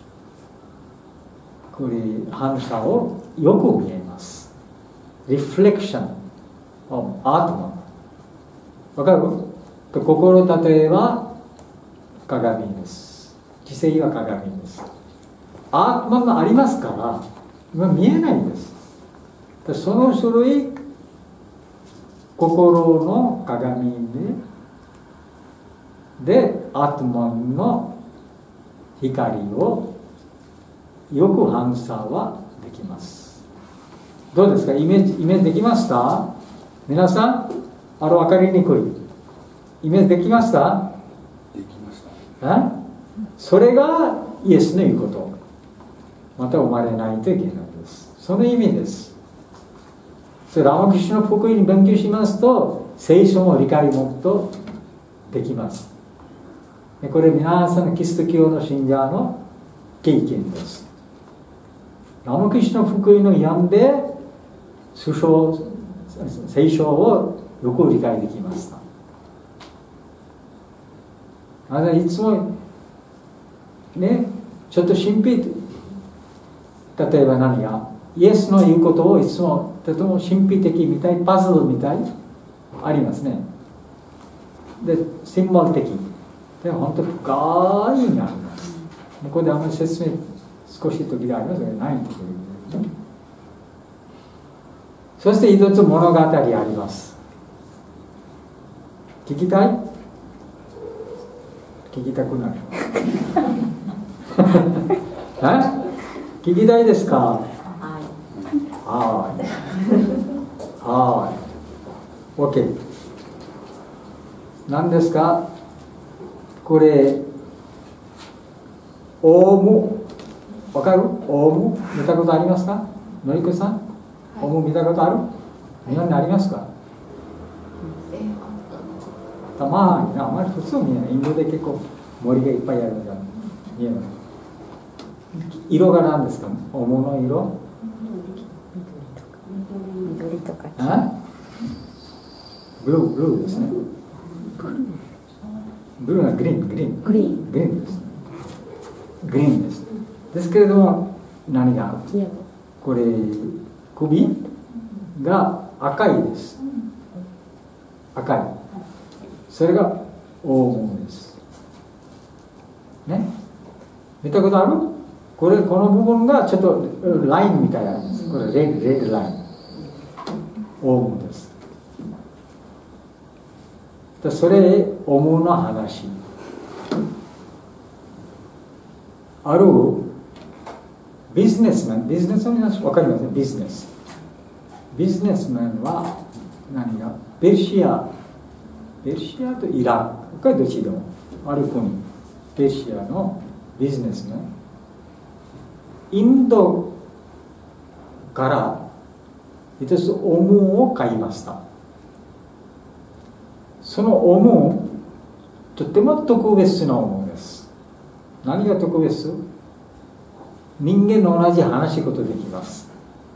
S1: これ反射をよく見えます。リフレクションをアートマン。わかる？心、例えば鏡です。知性は鏡です。アートマンがありますから今見えないんです。その種類、心の鏡ででアートマンの光をよく反射はできます。どうですか？イメージイメージできました？皆さん、あれ分かりにくいイメージできました？
S3: できました。
S1: え？それがイエスの言うこと。また生まれないといけないです。その意味です。それラマクリシュナの福音に勉強しますと聖書も理解もっとできます。これ皆さんのキリスト教の信者の経験です。ラマクリシュナの福音を読んで聖書聖書をよく理解できました。あのいつもね、ちょっと神秘、例えば何がイエスの言うことをいつもとても神秘的みたい、パズルみたいありますね。で、シンボル的で本当に深い意味があります。ここであまり説明少し時がありますがないということですね。そして一つ物語あります。聞きたい？聞きたくないえ？聞きたいですか？はいはい OK。 何ですかこれ？オウム、わかる？オウム見たことありますか？のりこさん、オウム見たことある？日本にありますか？たまに、あまり普通見えない。インドで結構森がいっぱいあるんだ。見えない。色が何ですか？オウムの色？
S2: 緑とか。
S1: ブルー、ブルーですね。ブルーはグリーン、グリーン。
S2: グリーン。
S1: グリーンです。グリーンです。ですけれども、何がこれ、首が赤いです。赤い。それがオウムです。ね。見たことある？これ、この部分がちょっとラインみたいなんです。これ、レッド、レッドライン。オウムです。でそれ、オウムの話。あるビジネスマン、ビジネスマンわかりますね、ビジネス。ビジネスマンは何がベルシア、ベルシアとイラクかどっちでもある国、ベルシアのビジネスマン。インドから一つオムを買いました。そのオム、とても特別なオムです。何が特別？人間の同じ話しことできます。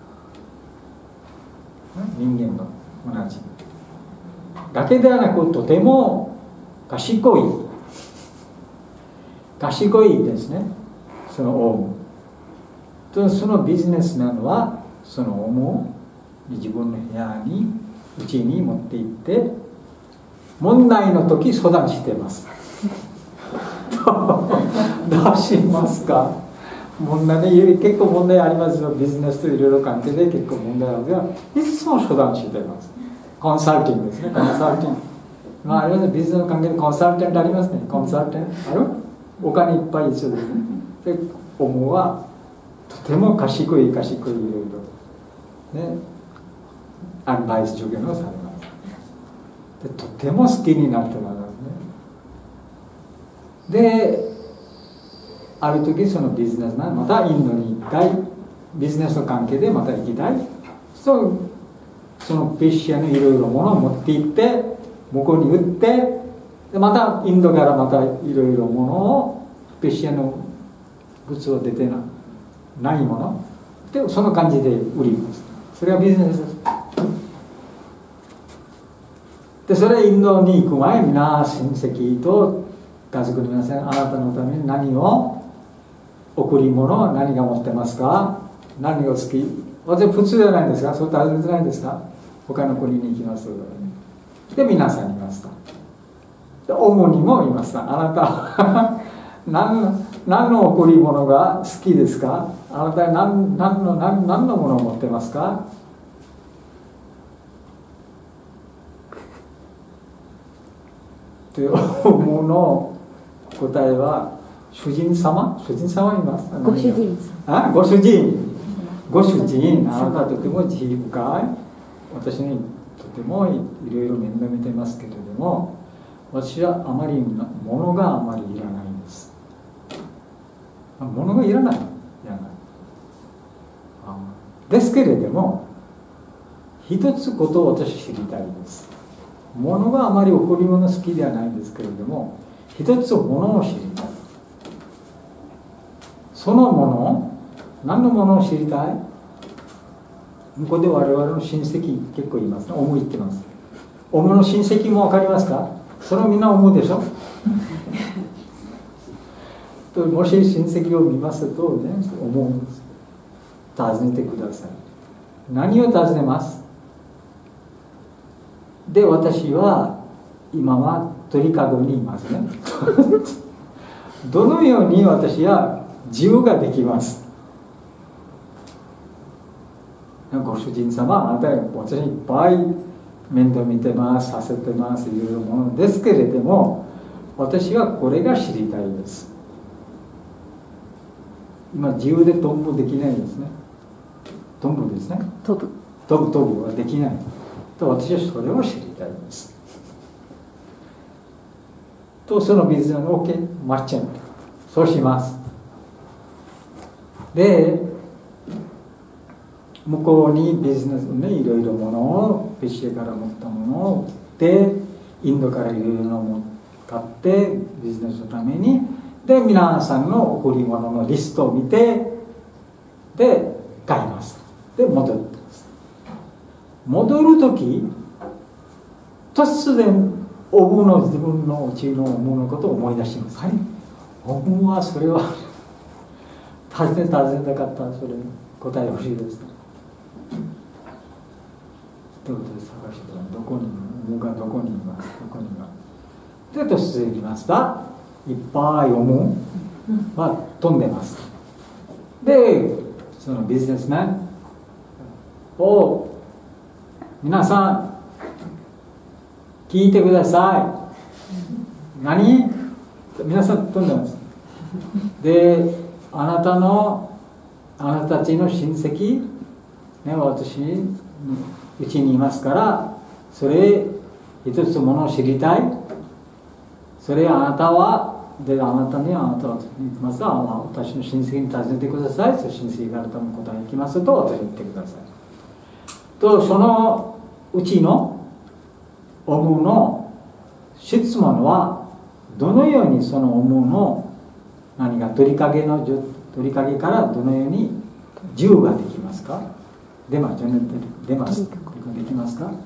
S1: 人間の同じ。だけではなく、とても賢い。賢いですね。そのオウム。とそのビジネスマンは、そのオウムを自分の部屋に、うちに持って行って、問題の時相談しています。どうしますか？問題ね、結構問題ありますよ。ビジネスといろいろ関係で結構問題あるが、いつも相談しています。コンサルティングですね、コンサルティング。まあ、ありますね、ビジネスの関係でコンサルテントありますね。コンサルテントある？お金いっぱい一緒ですね。で、オムはとても賢い、賢いいろいろね、アドバイス助言をされます。で、とても好きになってますね。で、ある時そのビジネスマンまたインドに行きたい、ビジネスの関係でまた行きたい。そうそのペシアのいろいろものを持って行って向こうに売って、でまたインドからまたいろいろものをペシアの物を出てなないものでその感じで売ります。それがビジネスです。 でそれインドに行く前、皆親戚と家族の皆さん、あなたのために何を贈り物は何が持ってますか、何が好き、私普通じゃないですか、そう尋ねてないですか、他の国に行きます。で皆さんに言いました。で主にも言いました。あなたは何, 何の贈り物が好きですか、あなたは 何, 何, の 何, 何のものを持ってますか。で主の答えは、主人様、主人様います。
S2: ご主人
S1: あ、ご主人、ご主人、あなたはとても慈悲深い、私にとてもいろいろ面倒見てますけれども、私はあまり物があまりいらないんです。物がいらない、いらない。ですけれども、一つことを私知りたいです。物があまり贈り物好きではないんですけれども、一つ物を知りたい。そのもの、何のものを知りたい？向こうで我々の親戚結構いますね。オム言ってます。オムの親戚も分かりますか？それをみんなオムでしょともし親戚を見ますとね、思うんです。尋ねてください。何を尋ねます？で、私は今は鳥かごにいますねどのように私は自由ができます。ご主人様、あなたは私にいっぱい面倒見てます、させてます、いろいろものですけれども、私はこれが知りたいです。今自由で飛ぶできないですね。飛ぶですね。
S2: 飛ぶ
S1: 飛ぶ飛ぶはできないと、私はそれを知りたいです。とそのビジネスの OK、マッチング、そうします。で向こうにビジネスね、いろいろものをペシエから持ったものを売って、インドからいろいろなものを買ってビジネスのために、で皆さんの贈り物のリストを見て、で買います。で戻ってます。戻る時、突然オブの自分のうちのオブのことを思い出します。はい、オブはそれは尋ね尋ねたかった、それ答え欲しいです。ということで探してどこにオブがどこにいます、どこにいます。で突然言いました。いっぱいオブは飛んでます。でそのビジネスマンを皆さん聞いてください。何？皆さん飛んでます。で、あなたのあなたたちの親戚、ね、私うちにいますから、それ一つものを知りたい。それあなたはで、あなたにあなたは言ってますが、私の親戚に尋ねてください。そ親戚があなたの答えに行きますと私に言ってください。とそのうちのオムの質問は、どのようにそのオムの何か鳥かげの鳥かげからどのように自由ができますか？出ます出ますできますか？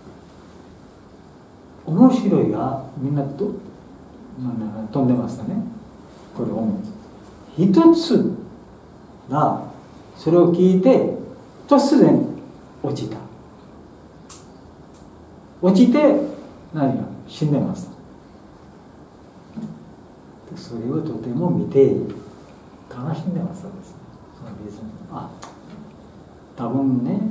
S1: 面白いがみんなと飛んでましたね。これオム一つがそれを聞いて突然落ちた。落ちて何が死んでます。それをとても見て悲しんでましたですね。そのビジネス、あ、多分ね、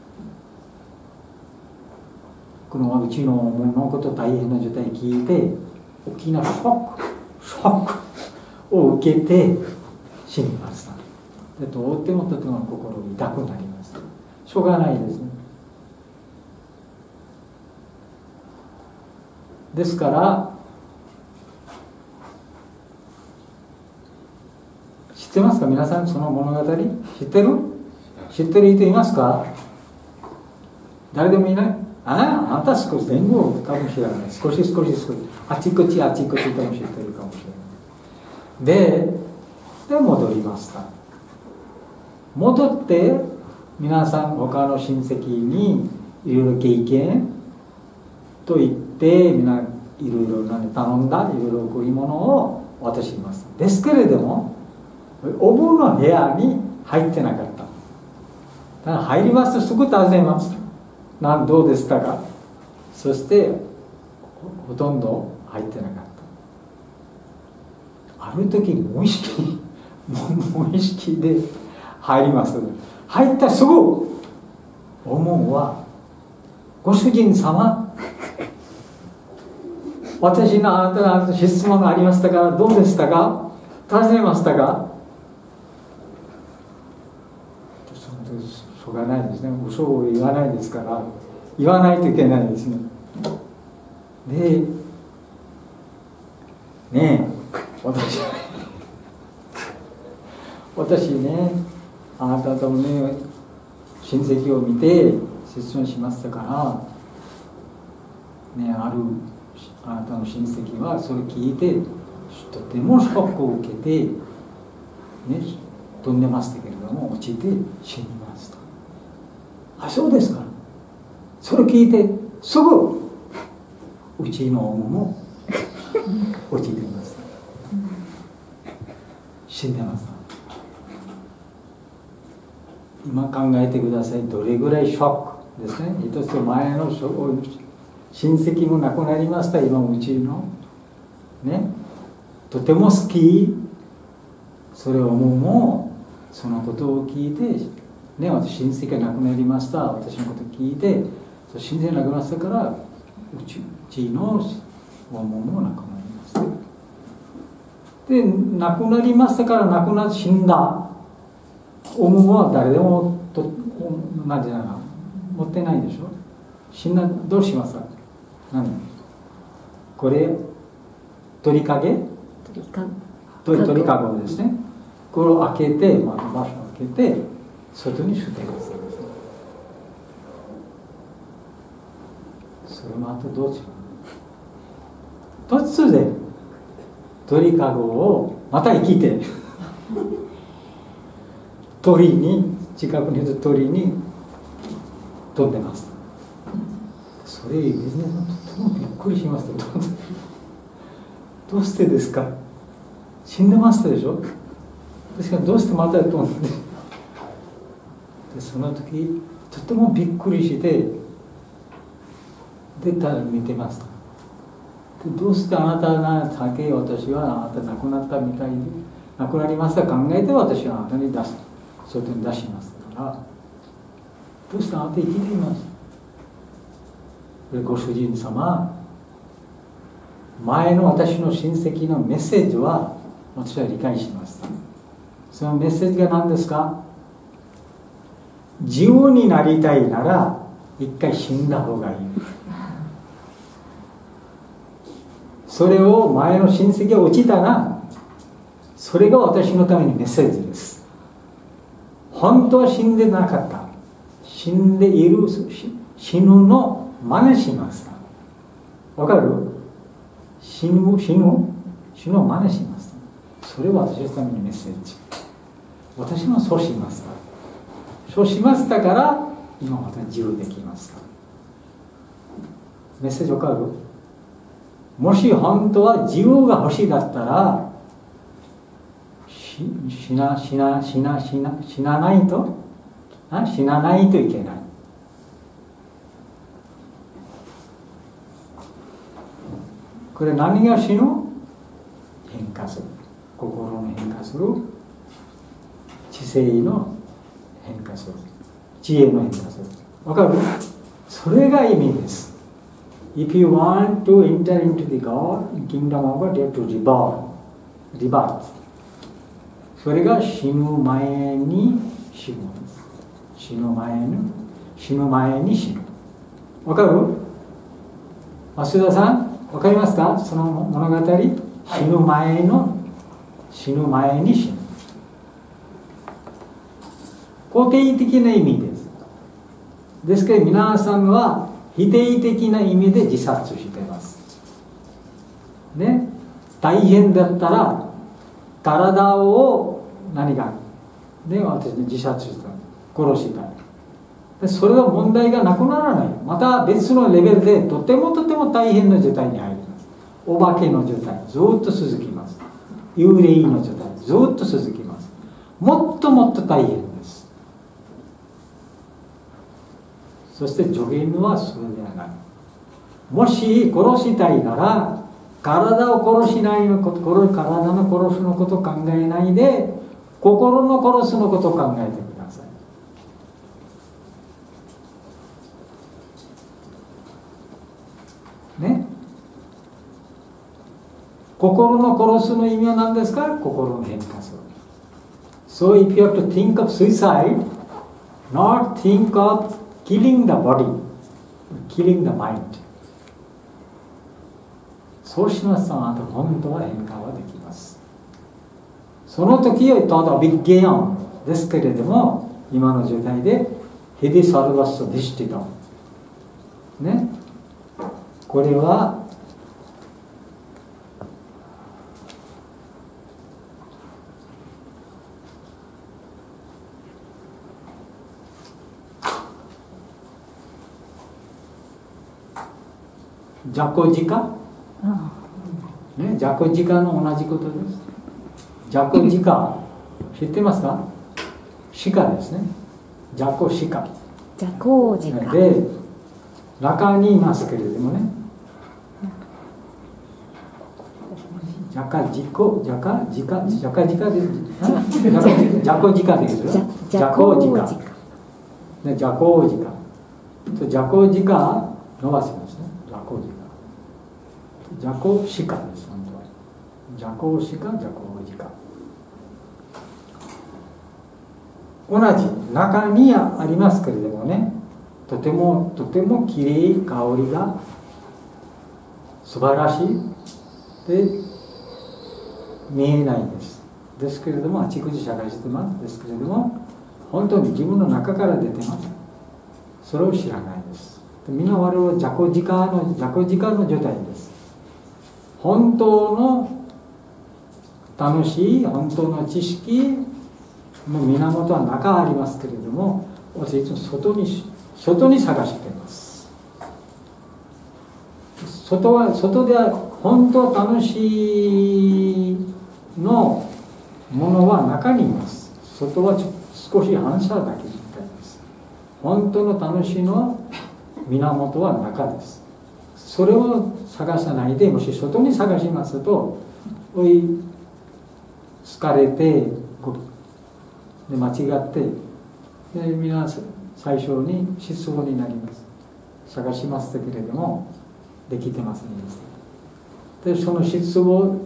S1: このうちのものこと大変な状態聞いて大きなショックショックを受けて死にました。でとってもとても心痛くなりました。しょうがないですね。ですから知ってますか皆さん、その物語知ってる？知ってる人いますか？誰でもいない？ああ、あなた少し前後かもしれない。少し少し少しあちこちあちこちかもしれないかもしれない。で、で戻りました。戻って皆さん他の親戚にいろいろ経験と言ってみんないろいろ頼んだいろいろ贈り物を渡します。ですけれどもお盆の部屋に入ってなかった。だから入りますとすぐ尋ねます。なんどうでしたか。そしてほとんど入ってなかった。ある時無意識無意識で入ります。入ったすぐお盆はご主人様私のあなたの質問がありましたからどうでしたか尋ねましたか。しょうがないですね。嘘を言わないですから言わないといけないですね。でねえ私私ねあなたとね親戚を見て質問しましたからね、あるあなたの親戚はそれを聞いてとてもショックを受けて、ね、飛んでましたけれども落ちて死にました。あ、そうですか。それを聞いてすぐうちのおもも落ちていました。死んでました。今考えてください。どれぐらいショックですね。一つ前の親戚も亡くなりました。今うちのねとても好き。それをもうそのことを聞いてね、私親戚が亡くなりました。私のことを聞いて親戚が亡くなったからうちうちのおもも亡くなりました。で亡くなりましたから亡くなって死んだおもは誰でもと何て言うのか持ってないでしょ。死んだどうしますか。何これ鳥影鳥鳥かごですね。これを開けて、まあ、場所を開けて外に捨てます。それもあとどうしよう。突然鳥かごをまた生きて鳥に近くにいる鳥に飛んでます。それビジネスマンとてもびっくりしました。どうしてですか。死んでましたでしょ。ですからどうしてまた飛んででその時とてもびっくりしてで見てました。でどうしてあなたが先私はあなた亡くなったみたいで亡くなりました考えて私はあなたに出す外に出しますからどうしてあなた生きています。でご主人様前の私の親戚のメッセージは私は理解しました。そのメッセージが何ですか。自由になりたいなら一回死んだ方がいい。それを前の親戚が落ちたらそれが私のためにメッセージです。本当は死んでなかった。死んでいる死ぬの真似しました。わかる。死ぬ死ぬ死ぬを真似しました。それは私のためにメッセージ。私もそうしました。そうしましたから今また自由できました。メッセージわかる。もし本当は自由が欲しいだったら死な死な死な死な死なないとあ死なないといけない。これ何が死ぬ。変化する。心の変化する。知性の変化する。知恵の変化する。わかる。それが意味です。If you want to enter into the God, kingdom of God, you have to reborn, rebirth. それが死ぬ前に死ぬんです。死ぬ前に死ぬ前に死ぬ。わかる？増田さん、わかりますか？その物語、はい、死ぬ前の死ぬ前に死ぬ。肯定的な意味です。ですから皆さんは否定的な意味で自殺しています。ね、大変だったら体を何かで私自殺した殺したでそれは問題がなくならない。 また別のレベルでとてもとても大変な状態に入ります。お化けの状態ずっと続きます。幽霊の状態ずっと続きます。もっともっと大変です。そして助言はそれではない。もし殺したいなら体を殺しないのこと、体の殺すのことを考えないで心の殺すのことを考えてくださいね。心の殺すの意味は何ですか？心の変化する。So if you have to think of suicide, not think of killing the body, killing the mind. そうしますと、あなた本当は変化はできます。その時はただビッゲーンですけれども、今の状態でヘディサルバストディシティドね、これはジャコジカ、ね、ジャコジカの同じことです。ジャコジカ知ってますか？鹿ですね。ジャコシカ。
S2: ジャコジカ。
S1: で、中にいますけれどもね。ジャカジコ、ジャカジカ、ジャカジカで、ジャコジカですよ。ジャコジカ。ね、ジャコジカ。ジャコジカ伸ばしますね。ジャコジカ。ジャコシカです、本当は。ジャコシカ、ジャコジカ。同じ中にありますけれどもね、とてもとてもきれい香りが素晴らしいで見えないんです。ですけれども、あちこち探してますですけれども、本当に自分の中から出てます。それを知らないです。みんな我々はジャコジカのジャコジカの状態です。本当の楽しい本当の知識の源は中ありますけれども、私いつも外に外に探しています。外は外では本当楽しいのものは中にいます。外は少し反射だけみたいです。本当の楽しいの源は中です。それを探さないで、もし外に探しますと、おい疲れてで間違ってで皆最初に失望になります。探しましたけれどもできてませんでした。でその失望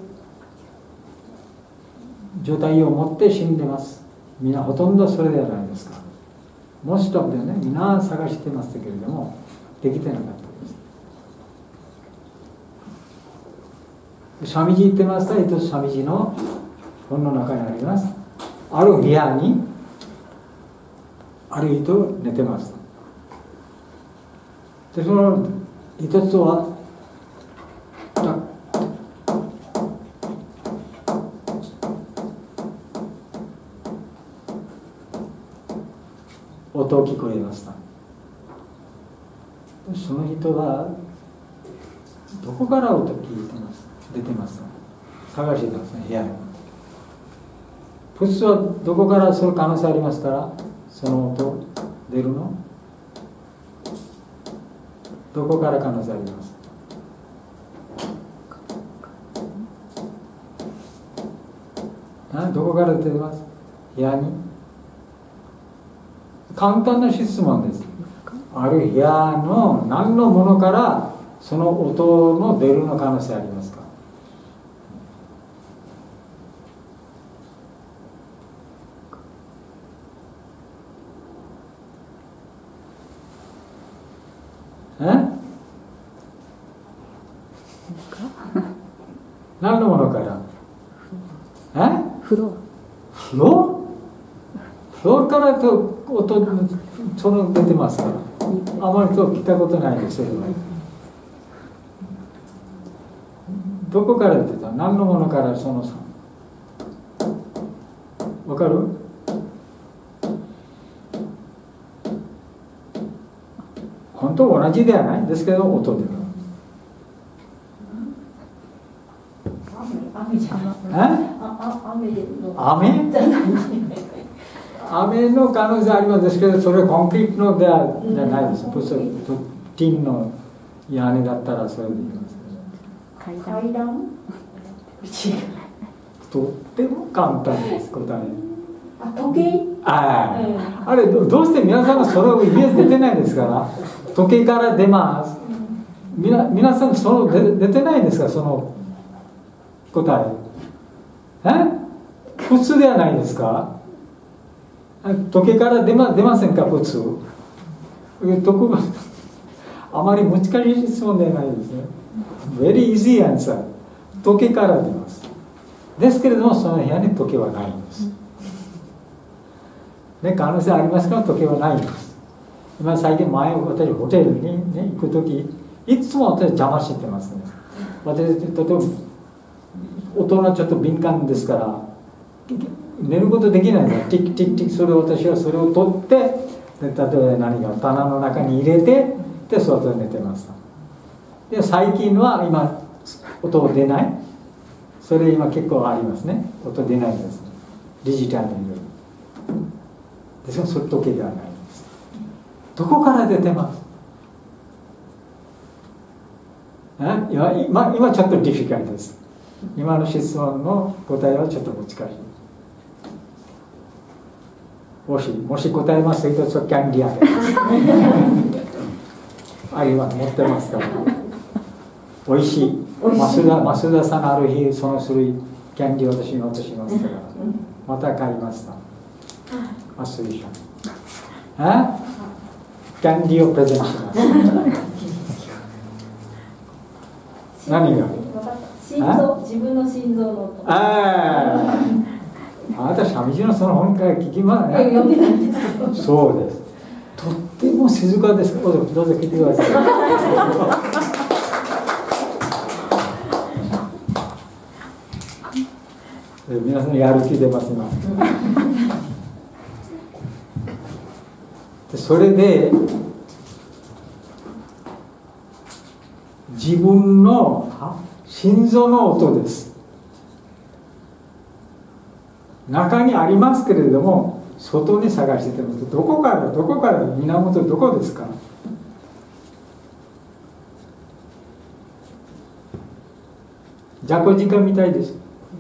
S1: 状態を持って死んでます。みんなほとんどそれではないですか。もしとでね、みんな探してましたけれどもできてなかったです。サミジ言ってました。えっとサミジの本の中にあります。ある部屋にある人寝てました。でその一つは音を聞こえました。その人はどこから音聞いてます出てます探してたんですね、部屋に。普通はどこからその可能性ありますから、その音出るのどこから可能性あります？あどこから出てます？部屋に。簡単な質問です。ある部屋の何のものからその音の出るの可能性ありますか？え？何のものから？え？
S2: 風呂。
S1: 風呂？風呂からと音その出てますから。あまりと聞いたことないですよ。どこから出てた？何のものからそのさ。わかる？ 本当は同じではないんですけど音では。
S5: 雨じゃない。
S1: え？
S5: あ、あ、雨の。
S1: 雨？雨の可能性ありますですけど、それはコンクリートのではじゃないです。普通ティンの屋根だったらそれでいいます。
S5: 階段？
S1: とっても簡単です答え。
S5: あ、時計？
S1: ああ、あれどどうして皆さんがそれをイメージ出てないですから時計から出ます。みな皆さんその出出てないんですかその答え。え？普通ではないですか？時計から出ま出ませんか普通。特別あまり難しい質問ではないですね。Very easy answer。時計から出ます。ですけれどもその部屋に時計はないんです。ね、可能性ありますが時計はないんです。今最近前私ホテルに、ね、行く時いつも私邪魔してますね。私とても大人ちょっと敏感ですから寝ることできないんです。ティックティックティックそれを私はそれを取ってで例えば何か棚の中に入れてでそれで寝てました。で最近は今音出ないそれ今結構ありますね。音出ないんです。デジタルによる。ですからそれ時計ではないんです。どこから出てます？え今, 今, 今ちょっとディフィカルです。今の質問の答えはちょっと難しい。もしもし答えますと一つはキャンディーあげますあります持ってますからおいしい増田増田さんある日その種類キャンディー私に渡しましたからまた買いましたアスリーションえキャンディーをプレゼントします何が
S5: 心臓自分の心臓の音
S1: ああなた三味線のその本から聞きますね。
S5: 読めないんですけど。
S1: そうです。とっても静かです。どうぞどうぞ聞いてください。皆さんやる気出ます今。でそれで自分の心臓の音です。中にありますけれども外に探してますどこからどこから源どこですか？ジャコジカみたいです。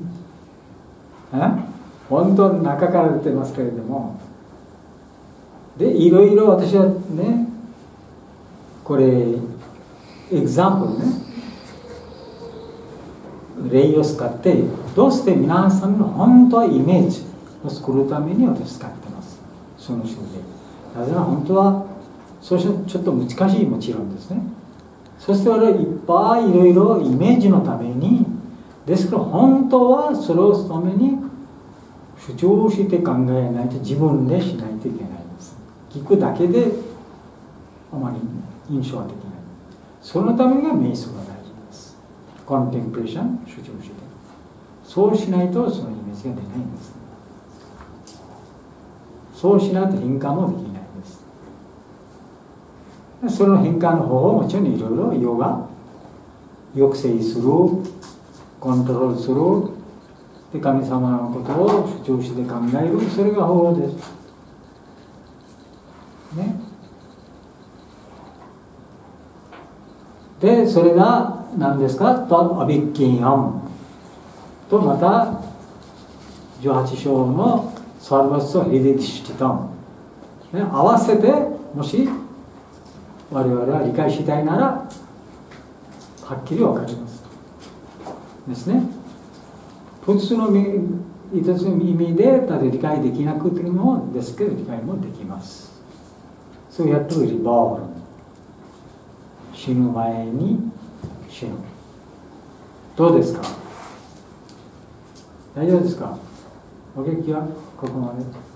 S1: 本当に中から出てますけれどもでいろいろ私はねこれエグザンプルね例を使ってどうして皆さんの本当はイメージを作るために私使ってますその種類だから本当はそうしてちょっと難しいもちろんですねそして我々いっぱいいろいろイメージのためにですから本当はそれをするために主張して考えないと自分でしないといけないんです聞くだけであまり印象はできないそのためが瞑想が大事コンテンプレーション、主張してそうしないとそのイメージが出ないんですそうしないと変化もできないですその変化の方法ももちろんいろいろヨガ抑制するコントロールするで神様のことを主張して考えるそれが方法ですねでそれが何ですかとアビッキンアムとまたじゅうはち章のサルバスとヘディティシティタム、ね、合わせてもし我々は理解したいならはっきり分かりますですね普通の一つの意味でただ理解できなくてもですけど理解もできますそうやってリボール死ぬ前に死ぬどうですか大丈夫ですかお元気はここまで